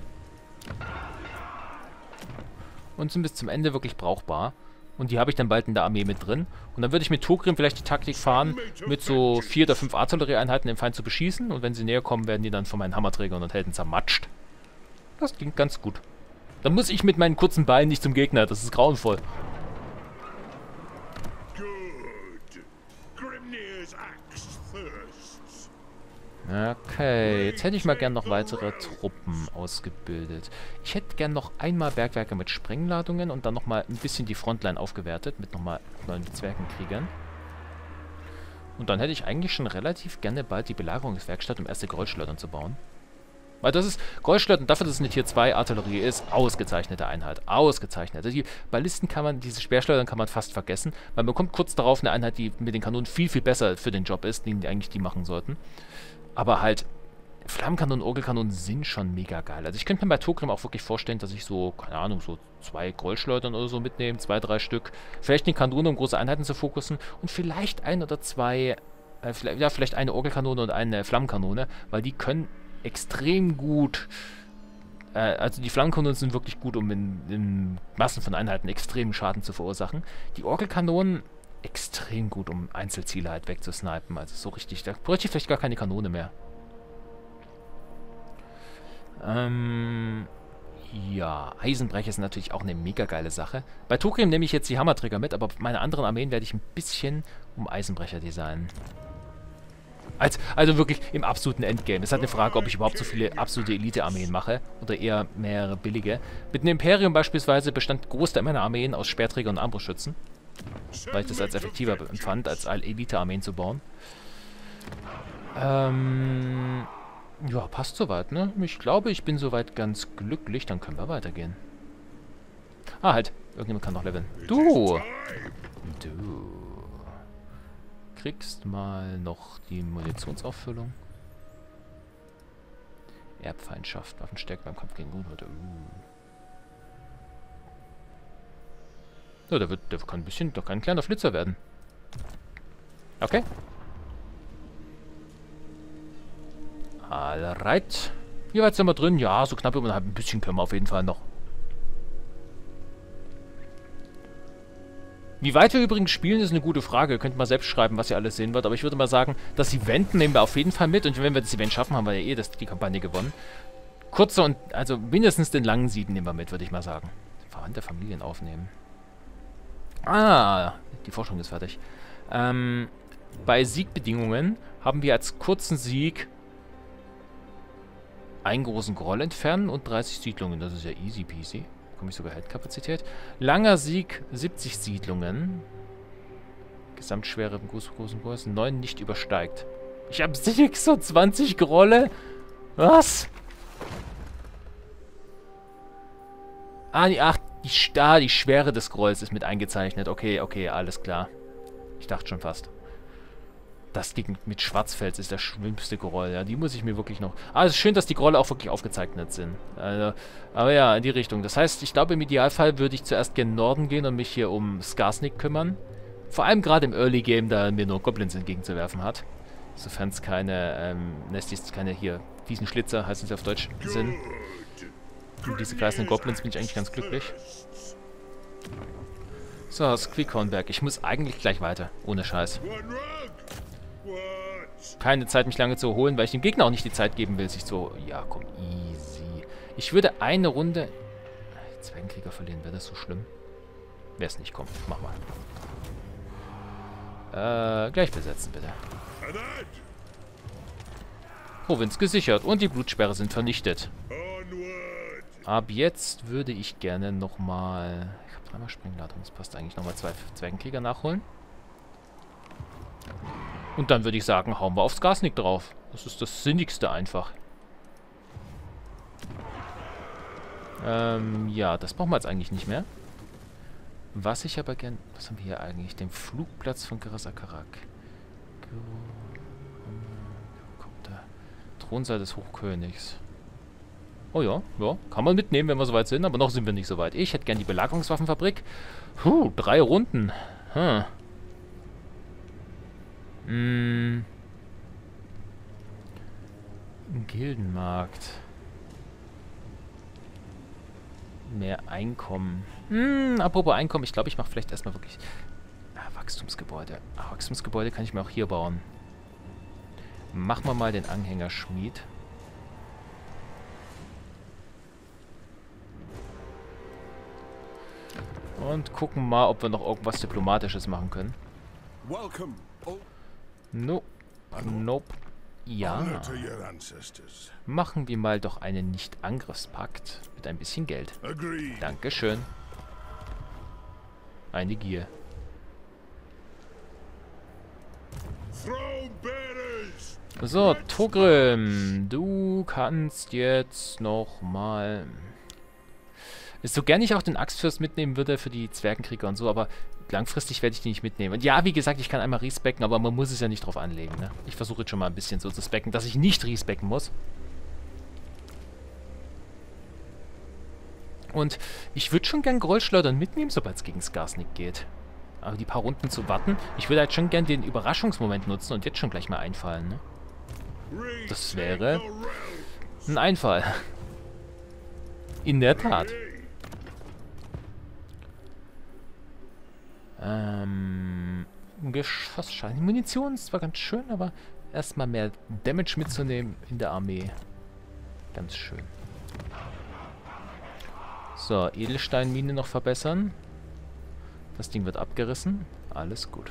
Und sind bis zum Ende wirklich brauchbar. Und die habe ich dann bald in der Armee mit drin. Und dann würde ich mit Togrim vielleicht die Taktik fahren, mit so 4 oder 5 Artillerieeinheiten den Feind zu beschießen. Und wenn sie näher kommen, werden die dann von meinen Hammerträgern und Helden zermatscht. Das klingt ganz gut. Dann muss ich mit meinen kurzen Beinen nicht zum Gegner. Das ist grauenvoll. Okay, jetzt hätte ich mal gern noch weitere Truppen ausgebildet. Ich hätte gern noch einmal Bergwerke mit Sprengladungen und dann nochmal ein bisschen die Frontline aufgewertet mit nochmal 9 Zwergenkriegern. Und dann hätte ich eigentlich schon relativ gerne bald die Belagerungswerkstatt, um erste Geräuschleutern zu bauen. Weil das ist, Geräuschleutern, dafür, dass es eine Tier 2 Artillerie ist, ausgezeichnete Einheit. Ausgezeichnet. Also die Ballisten kann man, diese Speerschleudern kann man fast vergessen. Man bekommt kurz darauf eine Einheit, die mit den Kanonen viel, viel besser für den Job ist, den die eigentlich die machen sollten. Aber halt, Flammenkanonen und Orgelkanonen sind schon mega geil. Also ich könnte mir bei Togrim auch wirklich vorstellen, dass ich so, keine Ahnung, so 2 Grollschleudern oder so mitnehme, 2, 3 Stück. Vielleicht eine Kanone, um große Einheiten zu fokussen. Und vielleicht 1 oder 2, vielleicht eine Orgelkanone und eine Flammenkanone, weil die können extrem gut, also die Flammenkanonen sind wirklich gut, um in Massen von Einheiten extremen Schaden zu verursachen. Die Orgelkanonen extrem gut, um Einzelziele halt wegzusnipen. Also so richtig, da bräuchte ich vielleicht gar keine Kanone mehr. Ja, Eisenbrecher sind natürlich auch eine mega geile Sache. Bei Togrim nehme ich jetzt die Hammerträger mit, aber meine anderen Armeen werde ich ein bisschen um Eisenbrecher designen. Also wirklich im absoluten Endgame. Es ist halt eine Frage, ob ich überhaupt so viele absolute Elite-Armeen mache oder eher mehrere billige. Mit dem Imperium beispielsweise bestand ein Großteil meiner Armeen aus Speerträgern und Armbrustschützen, weil ich das als effektiver empfand, als Elite-Armeen zu bauen. Ja, passt soweit, ne? Ich glaube, ich bin soweit ganz glücklich. Dann können wir weitergehen. Ah, halt. Irgendjemand kann noch leveln. Du! Du. Kriegst mal noch die Munitionsauffüllung. Erbfeindschaft. Waffenstärke beim Kampf gegen Untote. Ja, der kann ein bisschen, doch ein kleiner Flitzer werden. Okay. Alright. Wie weit sind wir drin? Ja, so knapp über ein bisschen können wir auf jeden Fall noch. Wie weit wir übrigens spielen, ist eine gute Frage. Könnt ihr mal selbst schreiben, was ihr alles sehen wird. Aber ich würde mal sagen, das Event nehmen wir auf jeden Fall mit. Und wenn wir das Event schaffen, haben wir ja die Kampagne gewonnen. Kurzer und, also mindestens den langen Sieg nehmen wir mit, würde ich mal sagen. Verwandte Familien aufnehmen. Ah, die Forschung ist fertig. Bei Siegbedingungen haben wir als kurzen Sieg einen großen Groll entfernen und 30 Siedlungen. Das ist ja easy peasy. Bekomme ich sogar Heldkapazität. Langer Sieg, 70 Siedlungen. Gesamtschwere im großen Kurs 9 nicht übersteigt. Ich habe 26 Grolle. Was? Ah, die Schwere des Grolls ist mit eingezeichnet. Okay, okay, alles klar. Ich dachte schon fast. Das Ding mit Schwarzfels ist der schlimmste Groll. Ja, die muss ich mir wirklich noch... Ah, es ist schön, dass die Grolle auch wirklich aufgezeichnet sind. Also, aber ja, in die Richtung. Das heißt, ich glaube, im Idealfall würde ich zuerst gen Norden gehen und mich hier um Skarsnik kümmern. Vor allem gerade im Early Game, da mir nur Goblins entgegenzuwerfen hat. Sofern es keine, Nestis, keine hier, fiesen Schlitzer, heißen sie auf Deutsch, sind. Und diese kreisenden Goblins bin ich eigentlich ganz glücklich. So, Squeakhornberg. Ich muss eigentlich gleich weiter. Ohne Scheiß. Keine Zeit, mich lange zu erholen, weil ich dem Gegner auch nicht die Zeit geben will, sich zu... Ja, komm, easy. Ich würde eine Runde... Zwergenkrieger verlieren, wäre das so schlimm? Wäre es nicht, komm, mach mal. Gleich besetzen, bitte. Provinz gesichert und die Blutsperre sind vernichtet. Ab jetzt würde ich gerne nochmal... Ich habe 3-mal Sprengladung, das passt eigentlich. Nochmal 2 Zwergenkrieger nachholen. Und dann würde ich sagen, hauen wir auf Skarsnik drauf. Das ist das Sinnigste einfach. Ja, das brauchen wir jetzt eigentlich nicht mehr. Was ich aber gern... Was haben wir hier eigentlich? Den Flugplatz von Karasakarak. Thronsaal des Hochkönigs. Oh ja, ja. Kann man mitnehmen, wenn wir soweit sind. Aber noch sind wir nicht soweit. Ich hätte gern die Belagerungswaffenfabrik. 3 Runden. Hm. Gildenmarkt. Mehr Einkommen. Apropos Einkommen, ich glaube, ich mache vielleicht erstmal wirklich... Wachstumsgebäude. Wachstumsgebäude kann ich mir auch hier bauen. Machen wir mal den Anhängerschmied. Und gucken mal, ob wir noch irgendwas Diplomatisches machen können. Nope. Nope. Ja. Machen wir mal doch einen Nicht-Angriffspakt mit ein bisschen Geld. Dankeschön. Eine Gier. So, Togrim, du kannst jetzt noch mal... So gern ich auch den Axtfürst mitnehmen würde für die Zwergenkrieger und so, aber langfristig werde ich die nicht mitnehmen. Und ja, wie gesagt, ich kann einmal respecken, aber man muss es ja nicht drauf anlegen, ne? Ich versuche jetzt schon mal ein bisschen so zu specken, dass ich nicht respecken muss. Und ich würde schon gern Grollschleudern mitnehmen, sobald es gegen Skarsnik geht. Aber die paar Runden zu warten, ich würde halt schon gern den Überraschungsmoment nutzen und jetzt schon gleich mal einfallen, ne? Das wäre ein Einfall. In der Tat. Geschossschein. Munition ist zwar ganz schön, aber erstmal mehr Damage mitzunehmen in der Armee. Ganz schön. So, Edelsteinmine noch verbessern. Das Ding wird abgerissen. Alles gut.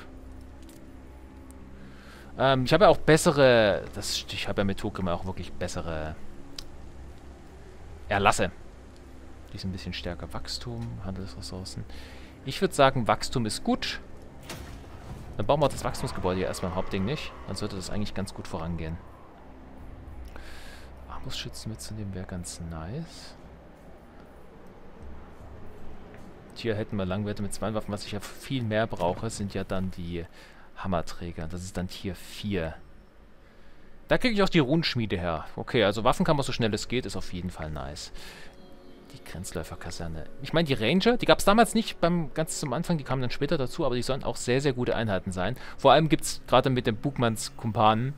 Ich habe ja auch bessere... ich habe ja mit Tokem auch wirklich bessere Erlasse. Die sind ein bisschen stärker. Wachstum, Handelsressourcen. Ich würde sagen, Wachstum ist gut. Dann bauen wir das Wachstumsgebäude hier erstmal im Hauptding nicht. Dann sollte das eigentlich ganz gut vorangehen. Armbrustschützen mitzunehmen wäre ganz nice. Hier hätten wir Langwerte mit 2 Waffen. Was ich ja viel mehr brauche, sind ja dann die Hammerträger. Das ist dann Tier 4. Da kriege ich auch die Runenschmiede her. Okay, also Waffenkammer so schnell es geht, ist auf jeden Fall nice. Die Grenzläuferkaserne. Ich meine, die Ranger, die gab es damals nicht ganz zum Anfang, die kamen dann später dazu, aber die sollen auch sehr, sehr gute Einheiten sein. Vor allem gibt es gerade mit den Bugmans Kumpanen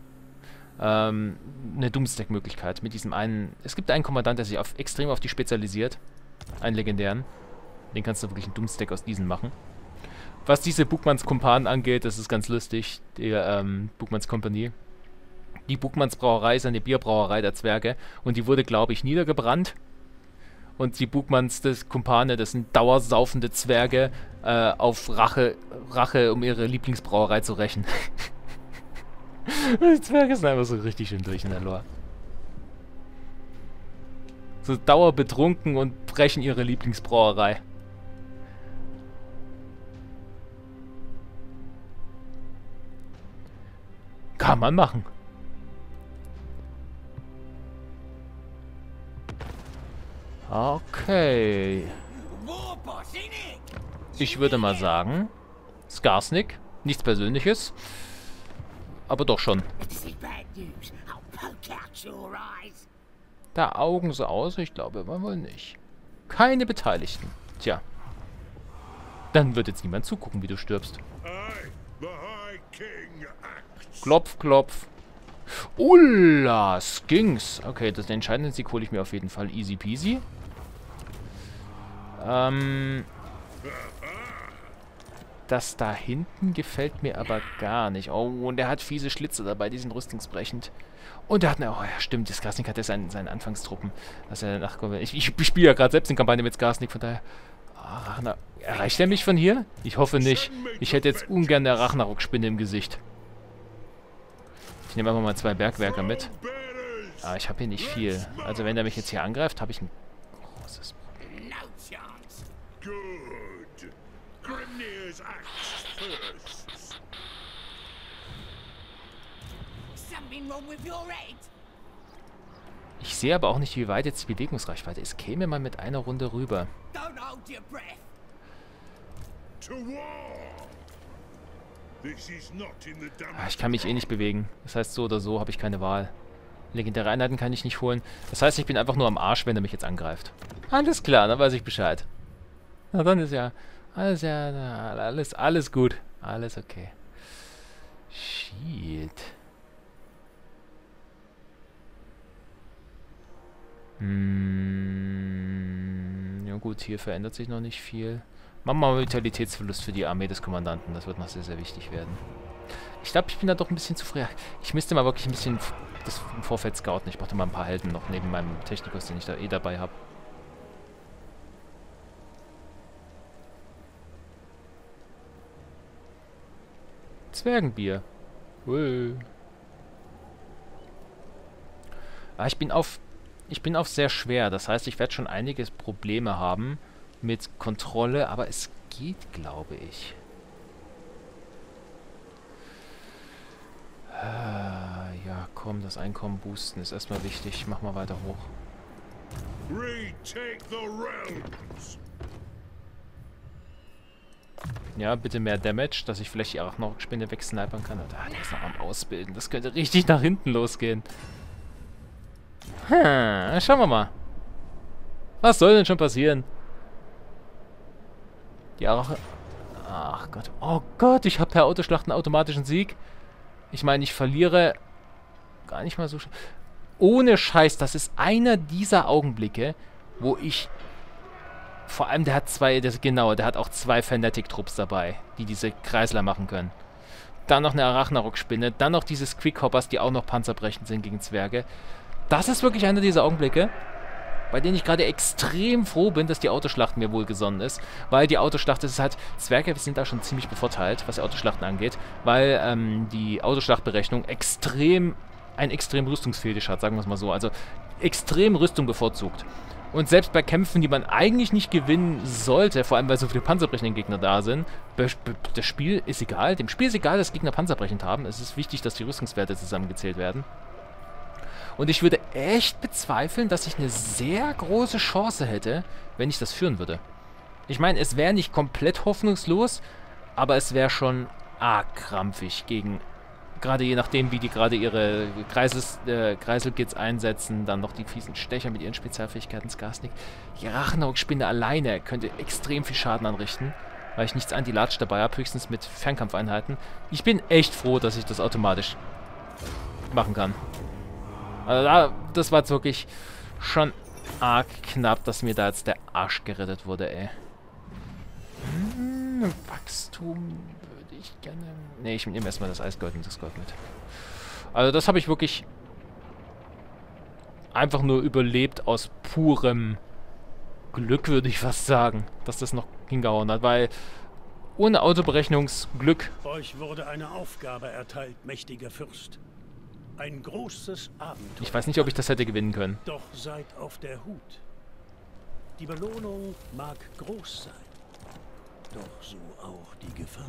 eine Doomstack-Möglichkeit. Mit diesem einen... Es gibt einen Kommandant, der sich extrem auf die spezialisiert. Einen legendären. Den kannst du wirklich einen Doomstack aus diesen machen. Was diese Bugmans Kumpanen angeht, das ist ganz lustig. Die Bugmans Company. Die Bugmans Brauerei ist eine Bierbrauerei der Zwerge. Und die wurde, glaube ich, niedergebrannt. Und die Bugmans des Kumpane, das sind dauersaufende Zwerge, auf Rache, um ihre Lieblingsbrauerei zu rächen. Die Zwerge sind einfach so richtig schön durch in der Lore. So dauerbetrunken und brechen ihre Lieblingsbrauerei. Kann man machen. Okay. Ich würde mal sagen, Skarsnik, nichts Persönliches, aber doch schon. Da Augen so aus, ich glaube, wollen wir nicht. Keine Beteiligten. Tja. Dann wird jetzt niemand zugucken, wie du stirbst. Klopf, klopf. Ulla, Skinks. Okay, das den entscheidenden Sieg hole ich mir auf jeden Fall easy peasy. Das da hinten gefällt mir aber gar nicht. Oh, und der hat fiese Schlitze dabei, die sind rüstungsbrechend. Und der hat eine... Oh ja, stimmt, das Skarsnik hat ja seine Anfangstruppen. Dass er ich spiele ja gerade selbst eine Kampagne mit Skarsnik, von daher... Ach, erreicht er mich von hier? Ich hoffe nicht. Ich hätte jetzt ungern eine Ragnarok-Spinne im Gesicht. Ich nehme einfach mal 2 Bergwerker mit. Aber ich habe hier nicht viel. Also wenn er mich jetzt hier angreift, habe ich ein großes Problem. Ich sehe aber auch nicht, wie weit jetzt die Bewegungsreichweite ist. Käme mal mit einer Runde rüber. Ich kann mich eh nicht bewegen. Das heißt, so oder so habe ich keine Wahl. Legendäre Einheiten kann ich nicht holen. Das heißt, ich bin einfach nur am Arsch, wenn er mich jetzt angreift. Alles klar, dann weiß ich Bescheid. Na, dann ist ja... Alles gut. Alles okay. Shit. Ja gut, hier verändert sich noch nicht viel. Machen wir mal Vitalitätsverlust für die Armee des Kommandanten. Das wird noch sehr, sehr wichtig werden. Ich glaube, ich bin da doch ein bisschen zu früh. Ich müsste mal wirklich ein bisschen das im Vorfeld scouten. Ich brauchte mal ein paar Helden noch neben meinem Technikus, den ich da eh dabei habe. Zwergenbier. Ah, ich bin auf sehr schwer. Das heißt, ich werde schon einige Probleme haben mit Kontrolle, aber es geht, glaube ich. Ja, komm, das Einkommen boosten ist erstmal wichtig. Mach mal weiter hoch. Ja, bitte mehr Damage, dass ich vielleicht die Arachnoid-Spinne wegsnipern kann. Ah, der ist noch am Ausbilden. Das könnte richtig nach hinten losgehen. Schauen wir mal. Was soll denn schon passieren? Die Arachnoid... Ach Gott. Oh Gott, ich habe per Autoschlacht einen automatischen Sieg. Ich meine, ich verliere gar nicht mal so... Ohne Scheiß, das ist einer dieser Augenblicke, wo ich... Vor allem, der hat der hat auch 2 Fanatic-Trupps dabei, die diese Kreisler machen können. Dann noch eine Arachnarok-Spinne, dann noch diese Quickhoppers, die auch noch panzerbrechend sind gegen Zwerge. Das ist wirklich einer dieser Augenblicke, bei denen ich gerade extrem froh bin, dass die Autoschlacht mir wohlgesonnen ist. Weil die Autoschlacht, das ist halt, Zwerge sind da schon ziemlich bevorteilt, was die Autoschlachten angeht. Weil die Autoschlachtberechnung einen extrem Rüstungsfetisch hat, sagen wir es mal so. Also extrem Rüstung bevorzugt. Und selbst bei Kämpfen, die man eigentlich nicht gewinnen sollte, vor allem weil so viele panzerbrechende Gegner da sind, das Spiel ist egal. Dem Spiel ist egal, dass Gegner panzerbrechend haben. Es ist wichtig, dass die Rüstungswerte zusammengezählt werden. Und ich würde echt bezweifeln, dass ich eine sehr große Chance hätte, wenn ich das führen würde. Ich meine, es wäre nicht komplett hoffnungslos, aber es wäre schon arg krampfig gegen... Gerade je nachdem, wie die gerade ihre Kreiselgits einsetzen, dann noch die fiesen Stecher mit ihren Spezialfähigkeiten, Skarsnik. Die Arachnoid-Spinne alleine könnte extrem viel Schaden anrichten, weil ich nichts Anti-Latsch dabei habe, höchstens mit Fernkampfeinheiten. Ich bin echt froh, dass ich das automatisch machen kann. Also das war jetzt wirklich schon arg knapp, dass mir da jetzt der Arsch gerettet wurde, ey. Wachstum... ich gerne... Ne, ich nehme erstmal das Eisgold und das Gold mit. Also das habe ich wirklich einfach nur überlebt aus purem Glück, würde ich fast sagen, dass das noch hingehauen hat, weil ohne Autoberechnungsglück... Euch wurde eine Aufgabe erteilt, mächtiger Fürst. Ein großes Abenteuer. Ich weiß nicht, ob ich das hätte gewinnen können. Doch seid auf der Hut. Die Belohnung mag groß sein, doch so auch die Gefahr.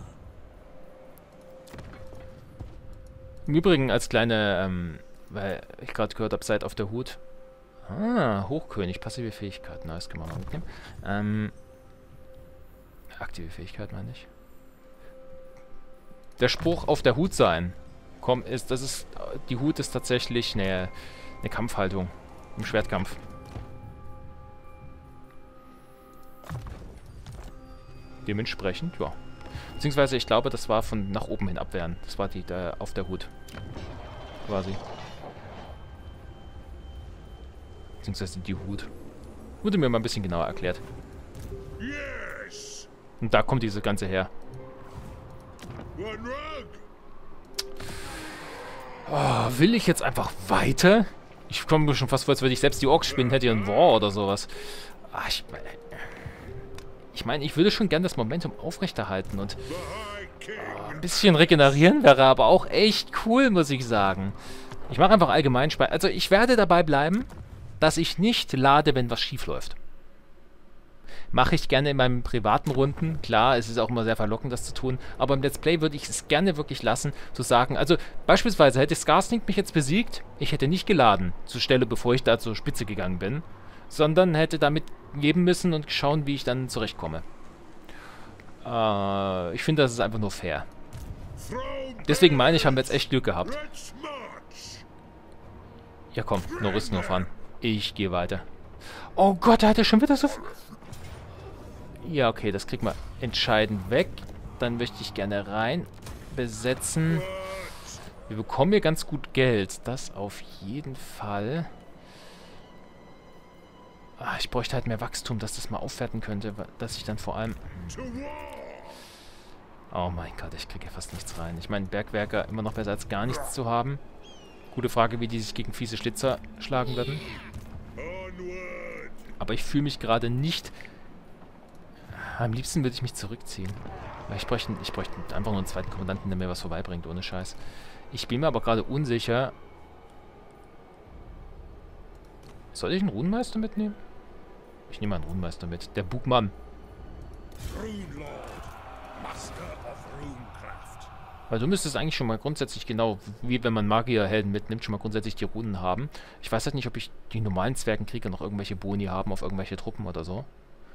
Im Übrigen als kleine, weil ich gerade gehört habe, seid auf der Hut. Ah, Hochkönig, passive Fähigkeiten, das können wir mal mitnehmen. Aktive Fähigkeit meine ich. Der Spruch auf der Hut sein. Die Hut ist tatsächlich eine Kampfhaltung im Schwertkampf. Dementsprechend, ja. Beziehungsweise, ich glaube, das war von nach oben hin abwehren. Das war auf der Hut. Quasi. Beziehungsweise die Hut. Wurde mir mal ein bisschen genauer erklärt. Und da kommt diese ganze her. Oh, will ich jetzt einfach weiter? Ich komme mir schon fast vor, als würde ich selbst die Orks spielen, hätte ich ein War oder sowas. Ich meine, ich würde schon gern das Momentum aufrechterhalten und ein bisschen regenerieren wäre aber auch echt cool, muss ich sagen. Ich mache einfach allgemein Spaß. Also ich werde dabei bleiben, dass ich nicht lade, wenn was schief läuft. Mache ich gerne in meinen privaten Runden. Klar, es ist auch immer sehr verlockend, das zu tun. Aber im Let's Play würde ich es gerne wirklich lassen, zu sagen, also beispielsweise hätte Skarsnik mich jetzt besiegt, ich hätte nicht geladen, zur Stelle, bevor ich da zur Spitze gegangen bin, sondern hätte damit leben müssen und schauen, wie ich dann zurechtkomme. Ich finde, das ist einfach nur fair. Deswegen meine ich, haben wir jetzt echt Glück gehabt. Ja komm, nur Rüstung fahren. Ich gehe weiter. Oh Gott, da hat er schon wieder so... Ja, okay, das kriegt man entscheidend weg. Dann möchte ich gerne rein besetzen. Wir bekommen hier ganz gut Geld. Das auf jeden Fall. Ich bräuchte halt mehr Wachstum, dass das mal aufwerten könnte, dass ich dann vor allem... Oh mein Gott, ich kriege fast nichts rein. Ich meine, Bergwerker immer noch besser als gar nichts zu haben. Gute Frage, wie die sich gegen fiese Schlitzer schlagen werden. Aber ich fühle mich gerade nicht... Am liebsten würde ich mich zurückziehen. Weil ich bräuchte einfach nur einen zweiten Kommandanten, der mir was vorbeibringt, ohne Scheiß. Ich bin mir aber gerade unsicher... Soll ich einen Runenmeister mitnehmen? Ich nehme einen Runenmeister mit. Der Bugmann. Weil du müsstest eigentlich schon mal grundsätzlich, genau wie wenn man Magierhelden mitnimmt, schon mal grundsätzlich die Runen haben. Ich weiß halt nicht, ob ich die normalen Zwergenkrieger noch irgendwelche Boni haben auf irgendwelche Truppen oder so.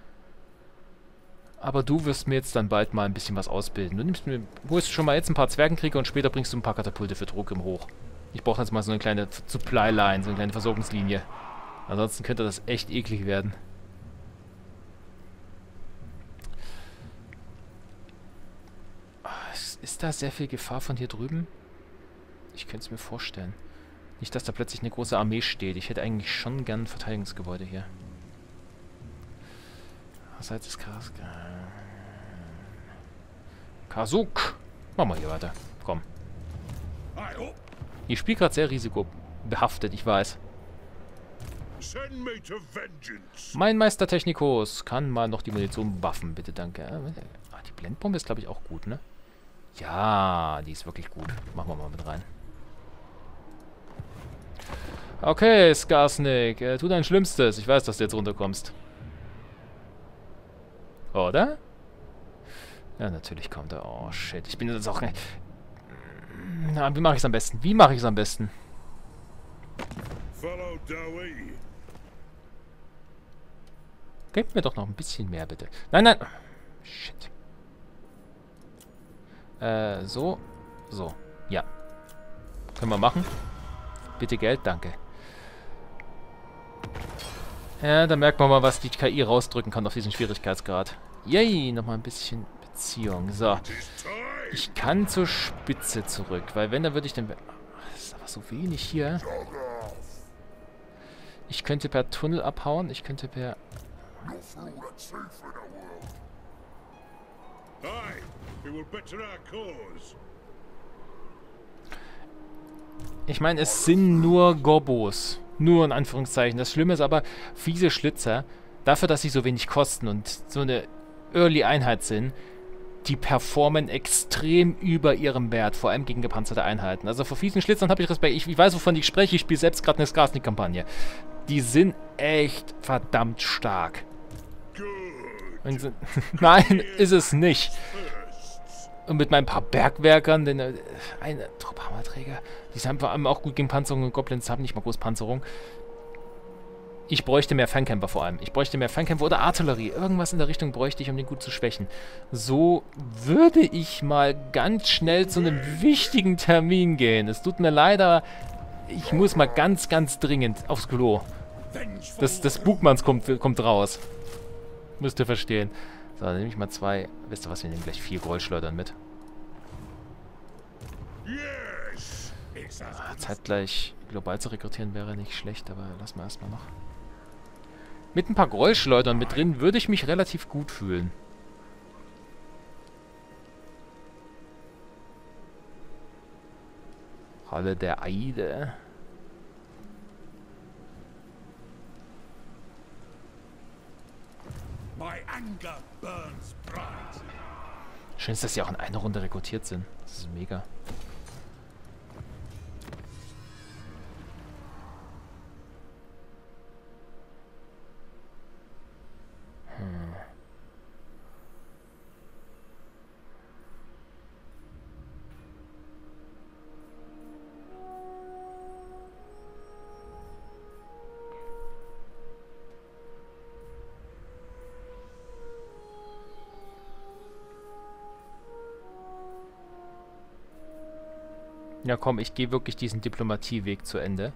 Aber du wirst mir jetzt dann bald mal ein bisschen was ausbilden. Du holst schon mal jetzt ein paar Zwergenkrieger und später bringst du ein paar Katapulte für Druckrim hoch. Ich brauche jetzt mal so eine kleine Supply-Line, so eine kleine Versorgungslinie. Ansonsten könnte das echt eklig werden. Ist da sehr viel Gefahr von hier drüben? Ich könnte es mir vorstellen. Nicht, dass da plötzlich eine große Armee steht. Ich hätte eigentlich schon gern ein Verteidigungsgebäude hier. Seite ist Kasuk. Machen wir hier weiter. Komm. Ich spiele gerade sehr risikobehaftet, ich weiß. Mein Meister Technikus kann mal noch die Munition buffen, bitte, danke. Die Blendbombe ist, glaube ich, auch gut, ne? Ja, die ist wirklich gut. Machen wir mal mit rein. Okay, Skarsnik, tu dein Schlimmstes. Ich weiß, dass du jetzt runterkommst. Oder? Ja, natürlich kommt er. Oh, shit. Ich bin jetzt auch... Na, wie mache ich es am besten? Wie mache ich es am besten? Gebt mir doch noch ein bisschen mehr, bitte. Nein, nein. Shit. So. So. Ja. Können wir machen. Bitte Geld, danke. Ja, da merkt man mal, was die KI rausdrücken kann auf diesen Schwierigkeitsgrad. Yay, nochmal ein bisschen Beziehung. So. Ich kann zur Spitze zurück, weil wenn, dann würde ich dann... Das ist aber so wenig hier. Ich könnte per Tunnel abhauen, ich könnte per... Ich meine, es sind nur Gobbos. Nur in Anführungszeichen. Das Schlimme ist aber, fiese Schlitzer, dafür, dass sie so wenig kosten und so eine Early-Einheit sind, die performen extrem über ihrem Wert, vor allem gegen gepanzerte Einheiten. Also vor fiesen Schlitzern habe ich Respekt. Ich weiß, wovon ich spreche. Ich spiele selbst gerade eine Skarsnik-Kampagne. Die sind echt verdammt stark. Nein, ist es nicht. Und mit meinen paar Bergwerkern, denn eine Trupphammerträger, die haben vor allem auch gut gegen Panzerung und Goblins haben nicht mal groß Panzerung. Ich bräuchte mehr Fernkämpfer vor allem. Ich bräuchte mehr Fernkämpfer oder Artillerie. Irgendwas in der Richtung bräuchte ich, um den gut zu schwächen. So würde ich mal ganz schnell zu einem wichtigen Termin gehen. Es tut mir leider, ich muss mal ganz, ganz dringend aufs Klo. Das Bugmanns kommt raus. Müsst ihr verstehen. So, dann nehme ich mal 2. Wisst ihr was, wir nehmen gleich 4 Grollschleudern mit. Zeitgleich global zu rekrutieren wäre nicht schlecht, aber lassen wir erstmal noch. Mit ein paar Grollschleudern mit drin würde ich mich relativ gut fühlen. Halle der Eide. Schön ist, dass sie auch in einer Runde rekrutiert sind. Das ist mega. Ja komm, ich gehe wirklich diesen Diplomatieweg zu Ende.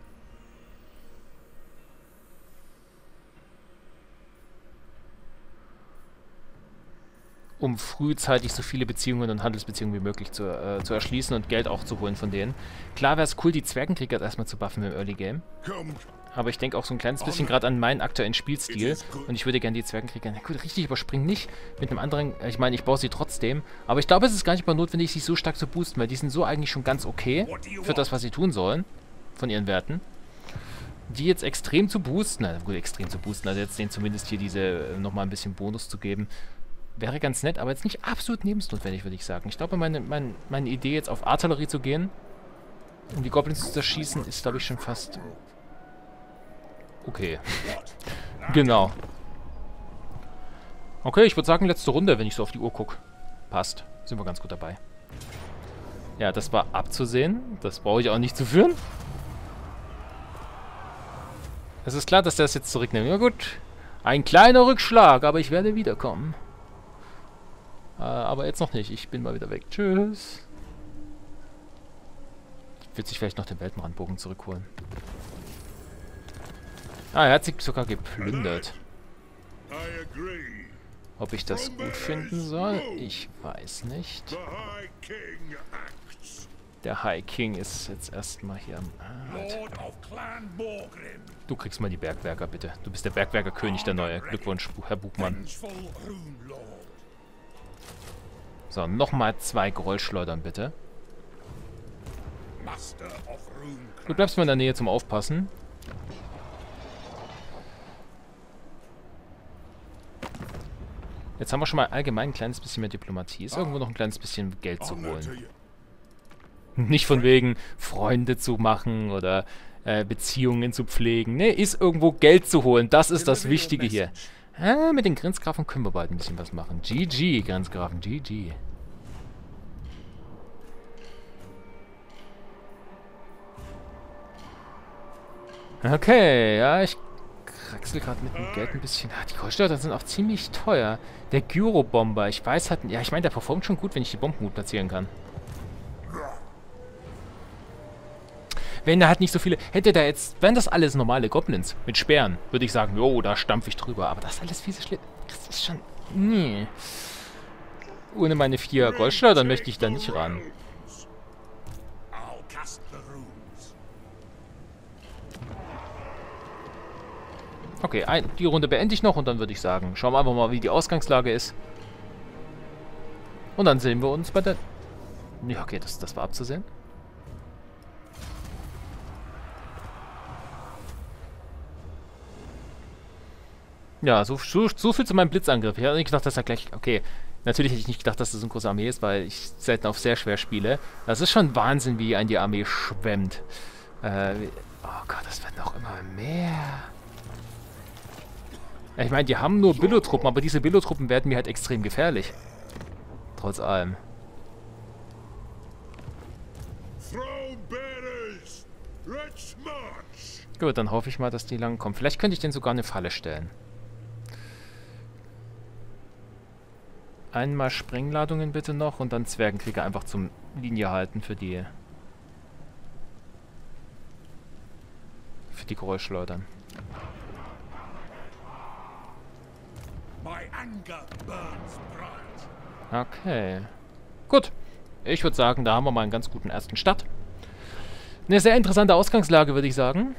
Um frühzeitig so viele Beziehungen und Handelsbeziehungen wie möglich zu erschließen und Geld auch zu holen von denen. Klar wäre es cool, die Zwergenkrieger erstmal zu buffen im Early Game. Aber ich denke auch so ein kleines bisschen gerade an meinen aktuellen Spielstil. Und ich würde gerne die Zwergenkrieger, na gut, richtig überspringen nicht. Mit einem anderen, ich meine, ich baue sie trotzdem. Aber ich glaube, es ist gar nicht mal notwendig, sich so stark zu boosten, weil die sind so eigentlich schon ganz okay für das, was sie tun sollen. Von ihren Werten. Die jetzt extrem zu boosten, na gut, extrem zu boosten, also jetzt denen zumindest hier diese, nochmal ein bisschen Bonus zu geben. Wäre ganz nett, aber jetzt nicht absolut lebensnotwendig, würde ich sagen. Ich glaube, meine Idee jetzt auf Artillerie zu gehen, um die Goblins zu zerschießen, ist, glaube ich, schon fast... Okay. Genau. Okay, ich würde sagen, letzte Runde, wenn ich so auf die Uhr gucke. Passt. Sind wir ganz gut dabei. Ja, das war abzusehen. Das brauche ich auch nicht zu führen. Es ist klar, dass der das jetzt zurücknimmt. Ja gut. Ein kleiner Rückschlag, aber ich werde wiederkommen. Aber jetzt noch nicht. Ich bin mal wieder weg. Tschüss. Wird sich vielleicht noch den Weltenrandbogen zurückholen. Ah, er hat sich sogar geplündert. Ob ich das gut finden soll? Ich weiß nicht. Der High King ist jetzt erstmal hier am... Du kriegst mal die Bergwerker, bitte. Du bist der Bergwerkerkönig, der Neue. Glückwunsch, Herr Bugmann. So, nochmal 2 Grollschleudern, bitte. Du bleibst mal in der Nähe zum Aufpassen. Jetzt haben wir schon mal allgemein ein kleines bisschen mehr Diplomatie. Ist irgendwo noch ein kleines bisschen Geld zu holen. Nicht von wegen Freunde zu machen oder Beziehungen zu pflegen. Ne, ist irgendwo Geld zu holen. Das ist das Wichtige hier. Mit den Grenzgrafen können wir bald ein bisschen was machen. GG, Grenzgrafen, GG. Okay, ja, ich kraxel gerade mit dem Geld ein bisschen. Die Goldschleudern sind auch ziemlich teuer. Der Gyrobomber, ich weiß halt... Ja, ich meine, der performt schon gut, wenn ich die Bomben gut platzieren kann. Wenn er halt nicht so viele... Hätte der jetzt... Wären das alles normale Goblins mit Speeren, würde ich sagen, jo, da stampfe ich drüber. Aber das alles fiese Schlitten... Das ist schon... Nee. Ohne meine 4 Goldschleudern möchte ich da nicht ran. Okay, die Runde beende ich noch und dann würde ich sagen, schauen wir einfach mal, wie die Ausgangslage ist. Und dann sehen wir uns bei der... Ja, okay, das war abzusehen. Ja, so viel zu meinem Blitzangriff. Ich habe nicht gedacht, dass er gleich... Okay, natürlich hätte ich nicht gedacht, dass das eine große Armee ist, weil ich selten auf sehr schwer spiele. Das ist schon Wahnsinn, wie ein die Armee schwemmt. Oh Gott, das werden auch immer mehr... Ich meine, die haben nur Billo-Truppen, aber diese Billo-Truppen werden mir halt extrem gefährlich. Trotz allem. Gut, dann hoffe ich mal, dass die lang kommen. Vielleicht könnte ich denen sogar eine Falle stellen. Einmal Sprengladungen bitte noch und dann Zwergenkrieger einfach zum Linie halten für die Geräuschschleudern. Okay. Gut. Ich würde sagen, da haben wir mal einen ganz guten ersten Start. Eine sehr interessante Ausgangslage, würde ich sagen.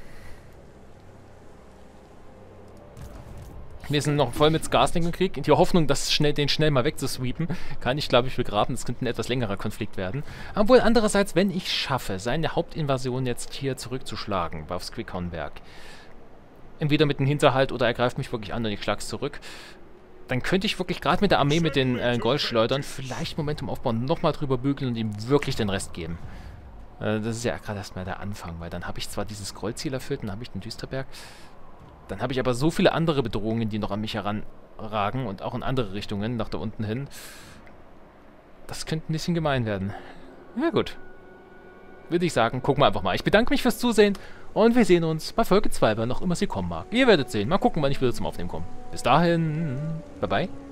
Wir sind noch voll mit Skarsling im Krieg. In die Hoffnung, den schnell mal wegzusweepen, kann ich, glaube ich, begraben. Das könnte ein etwas längerer Konflikt werden. Obwohl, andererseits, wenn ich schaffe, seine Hauptinvasion jetzt hier zurückzuschlagen, auf Squickhornberg, entweder mit einem Hinterhalt oder er greift mich wirklich an und ich schlag's zurück, dann könnte ich wirklich gerade mit der Armee mit den Goldschleudern vielleicht Momentum aufbauen, nochmal drüber bügeln und ihm wirklich den Rest geben. Das ist ja gerade erstmal der Anfang, weil dann habe ich zwar dieses Scrollziel erfüllt, dann habe ich den Düsterberg, dann habe ich aber so viele andere Bedrohungen, die noch an mich heranragen und auch in andere Richtungen, nach da unten hin. Das könnte ein bisschen gemein werden. Ja gut. Würde ich sagen, gucken wir einfach mal. Ich bedanke mich fürs Zusehen und wir sehen uns bei Folge 2, wann auch immer sie kommen mag. Ihr werdet sehen. Mal gucken, wann ich wieder zum Aufnehmen komme. Bis dahin. Bye bye.